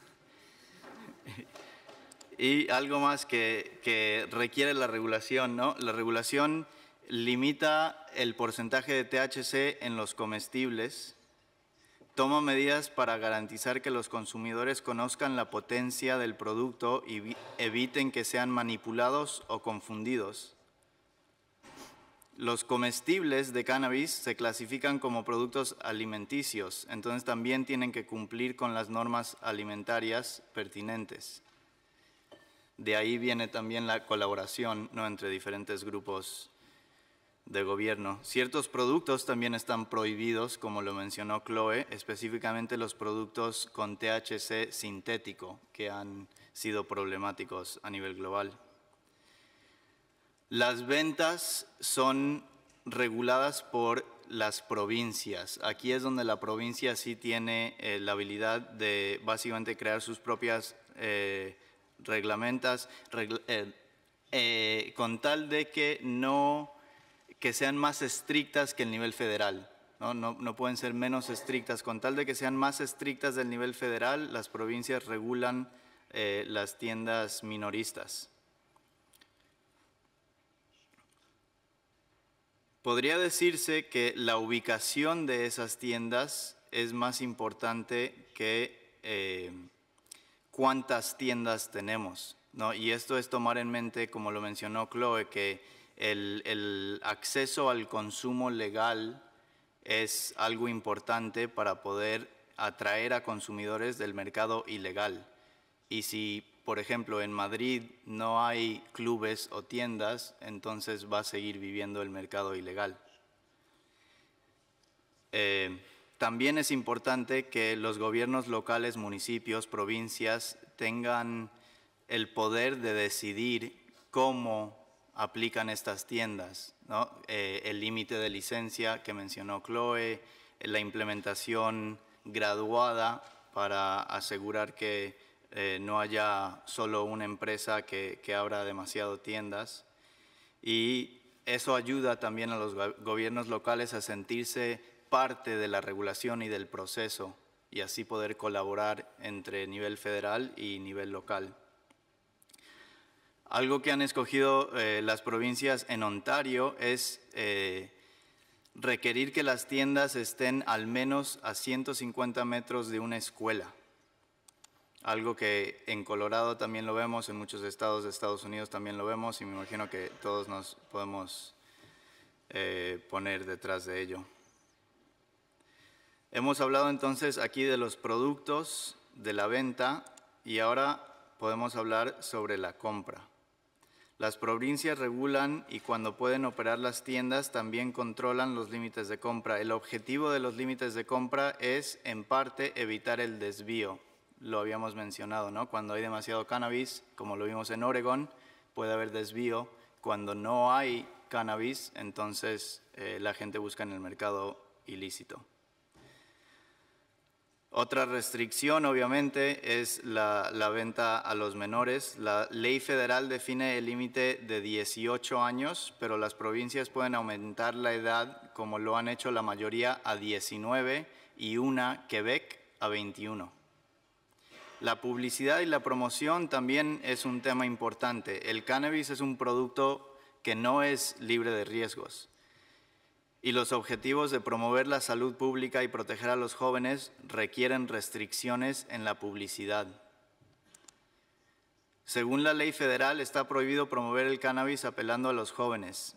Y algo más que requiere la regulación, ¿no? La regulación limita el porcentaje de THC en los comestibles, toma medidas para garantizar que los consumidores conozcan la potencia del producto y eviten que sean manipulados o confundidos. Los comestibles de cannabis se clasifican como productos alimenticios, entonces también tienen que cumplir con las normas alimentarias pertinentes. De ahí viene también la colaboración, ¿no?, entre diferentes grupos de gobierno. Ciertos productos también están prohibidos, como lo mencionó Chloe, específicamente los productos con THC sintético, que han sido problemáticos a nivel global. Las ventas son reguladas por las provincias. Aquí es donde la provincia sí tiene la habilidad de básicamente crear sus propias reglamentas, con tal de que sean más estrictas que el nivel federal. No pueden ser menos estrictas. Con tal de que sean más estrictas del nivel federal, las provincias regulan las tiendas minoristas. Podría decirse que la ubicación de esas tiendas es más importante que cuántas tiendas tenemos, ¿no? Y esto es tomar en mente, como lo mencionó Chloe, que el acceso al consumo legal es algo importante para poder atraer a consumidores del mercado ilegal. Y si, por ejemplo, en Madrid no hay clubes o tiendas, entonces va a seguir viviendo el mercado ilegal. También es importante que los gobiernos locales, municipios, provincias tengan el poder de decidir cómo aplican estas tiendas, ¿no? El límite de licencia que mencionó Chloe, la implementación graduada para asegurar que no haya solo una empresa que abra demasiado tiendas. Y eso ayuda también a los gobiernos locales a sentirse parte de la regulación y del proceso y así poder colaborar entre nivel federal y nivel local. Algo que han escogido las provincias en Ontario es requerir que las tiendas estén al menos a 150 metros de una escuela. Algo que en Colorado también lo vemos, en muchos estados de Estados Unidos también lo vemos y me imagino que todos nos podemos poner detrás de ello. Hemos hablado entonces aquí de los productos, de la venta y ahora podemos hablar sobre la compra. Las provincias regulan y cuando pueden operar las tiendas también controlan los límites de compra. El objetivo de los límites de compra es en parte evitar el desvío. Lo habíamos mencionado, ¿no? Cuando hay demasiado cannabis, como lo vimos en Oregón, puede haber desvío. Cuando no hay cannabis, entonces la gente busca en el mercado ilícito. Otra restricción, obviamente, es la venta a los menores. La ley federal define el límite de 18 años, pero las provincias pueden aumentar la edad, como lo han hecho la mayoría, a 19 y una, Quebec, a 21. La publicidad y la promoción también es un tema importante. El cannabis es un producto que no es libre de riesgos. Y los objetivos de promover la salud pública y proteger a los jóvenes requieren restricciones en la publicidad. Según la ley federal, está prohibido promover el cannabis apelando a los jóvenes.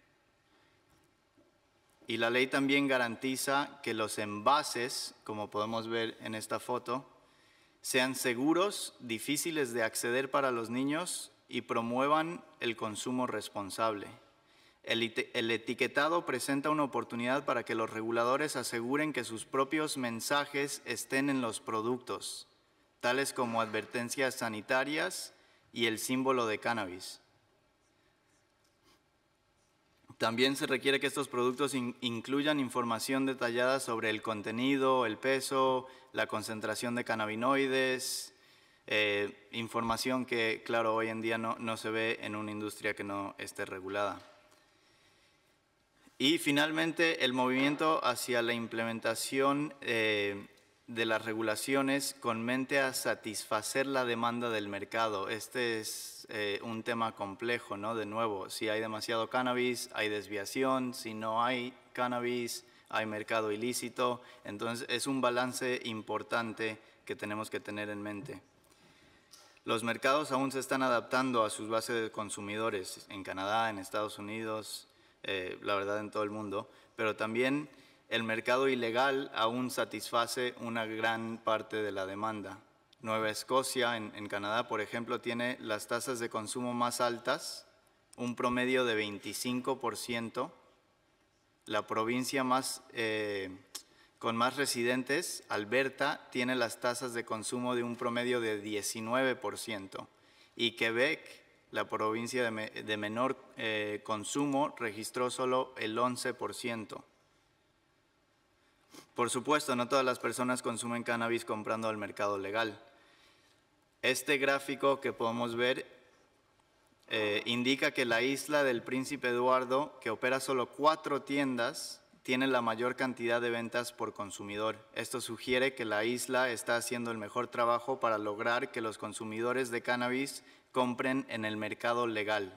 Y la ley también garantiza que los envases, como podemos ver en esta foto, sean seguros, difíciles de acceder para los niños y promuevan el consumo responsable. El etiquetado presenta una oportunidad para que los reguladores aseguren que sus propios mensajes estén en los productos, tales como advertencias sanitarias y el símbolo de cannabis. También se requiere que estos productos incluyan información detallada sobre el contenido, el peso, la concentración de cannabinoides, información que, claro, hoy en día no se ve en una industria que no esté regulada. Y finalmente, el movimiento hacia la implementación de las regulaciones con mente a satisfacer la demanda del mercado. Este es un tema complejo, ¿no? De nuevo, si hay demasiado cannabis, hay desviación. Si no hay cannabis, hay mercado ilícito. Entonces, es un balance importante que tenemos que tener en mente. Los mercados aún se están adaptando a sus bases de consumidores en Canadá, en Estados Unidos, la verdad en todo el mundo, pero también el mercado ilegal aún satisface una gran parte de la demanda. Nueva Escocia, en Canadá, por ejemplo, tiene las tasas de consumo más altas, un promedio de 25%. La provincia con más residentes, Alberta, tiene las tasas de consumo de un promedio de 19%. Y Quebec, la provincia de menor consumo, registró solo el 11%. Por supuesto, no todas las personas consumen cannabis comprando al mercado legal. Este gráfico que podemos ver indica que la isla del Príncipe Eduardo, que opera solo 4 tiendas, tiene la mayor cantidad de ventas por consumidor. Esto sugiere que la isla está haciendo el mejor trabajo para lograr que los consumidores de cannabis compren en el mercado legal.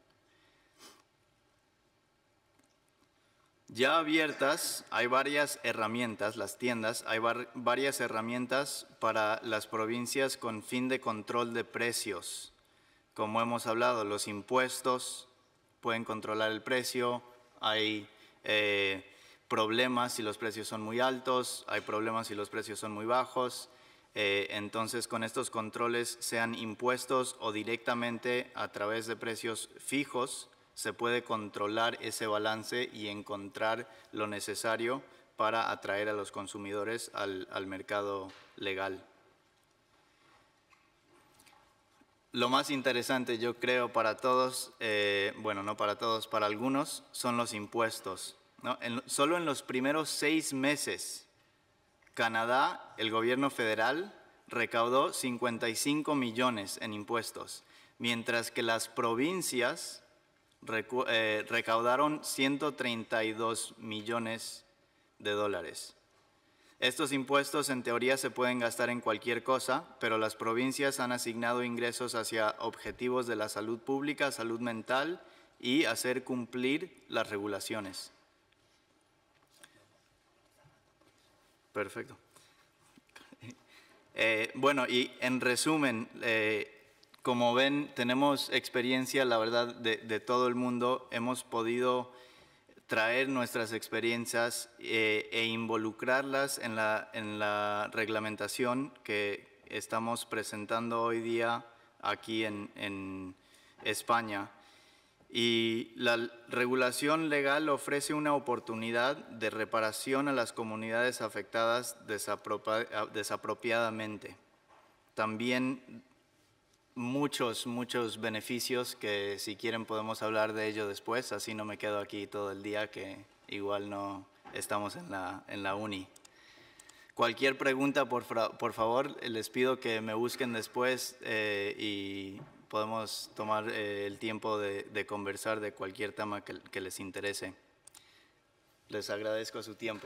Ya abiertas, hay varias herramientas, las tiendas, hay varias herramientas para las provincias con fin de control de precios. Como hemos hablado, los impuestos pueden controlar el precio, hay problemas si los precios son muy altos, hay problemas si los precios son muy bajos. Entonces, con estos controles, sean impuestos o directamente a través de precios fijos, se puede controlar ese balance y encontrar lo necesario para atraer a los consumidores al mercado legal. Lo más interesante, yo creo, para todos, bueno, no para todos, para algunos, son los impuestos, ¿no? Solo en los primeros 6 meses, Canadá, el gobierno federal, recaudó 55 millones en impuestos, mientras que las provincias recaudaron 132 millones de dólares. Estos impuestos en teoría se pueden gastar en cualquier cosa, pero las provincias han asignado ingresos hacia objetivos de la salud pública, salud mental y hacer cumplir las regulaciones. Perfecto. Bueno, y en resumen, como ven, tenemos experiencia, la verdad, de todo el mundo. Hemos podido traer nuestras experiencias e involucrarlas en la reglamentación que estamos presentando hoy día aquí en España. Y la regulación legal ofrece una oportunidad de reparación a las comunidades afectadas desapropiadamente. También muchos beneficios que si quieren podemos hablar de ello después, así no me quedo aquí todo el día que igual no estamos en la uni. Cualquier pregunta, por favor, les pido que me busquen después y podemos tomar el tiempo de conversar de cualquier tema que les interese. Les agradezco su tiempo.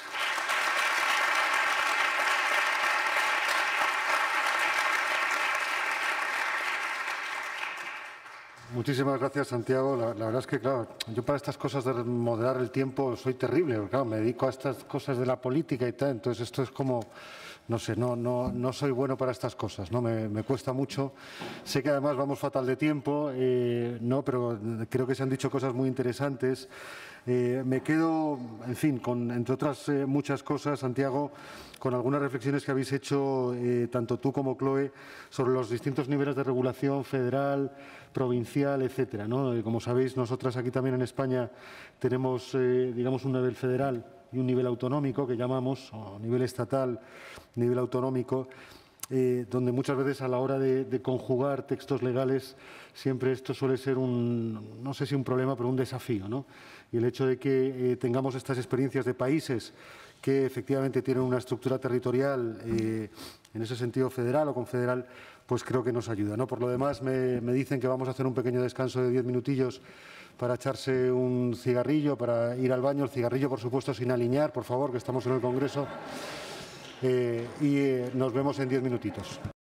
Muchísimas gracias, Santiago. La verdad es que, claro, yo para estas cosas de moderar el tiempo soy terrible, porque claro, me dedico a estas cosas de la política y tal, entonces esto es como, no sé, no soy bueno para estas cosas, ¿no? Me cuesta mucho. Sé que además vamos fatal de tiempo, no, pero creo que se han dicho cosas muy interesantes. Me quedo, en fin, entre otras muchas cosas, Santiago, con algunas reflexiones que habéis hecho tanto tú como Chloe sobre los distintos niveles de regulación federal, provincial, etcétera, ¿no? Como sabéis, nosotras aquí también en España tenemos, digamos, un nivel federal y un nivel autonómico que llamamos, o nivel estatal, nivel autonómico, donde muchas veces a la hora de conjugar textos legales siempre esto suele ser no sé si un problema, pero un desafío, ¿no? Y el hecho de que tengamos estas experiencias de países que efectivamente tienen una estructura territorial en ese sentido federal o confederal, pues creo que nos ayuda, ¿no? Por lo demás, me dicen que vamos a hacer un pequeño descanso de 10 minutillos para echarse un cigarrillo, para ir al baño. El cigarrillo, por supuesto, sin alinear, por favor, que estamos en el Congreso. Y nos vemos en 10 minutitos.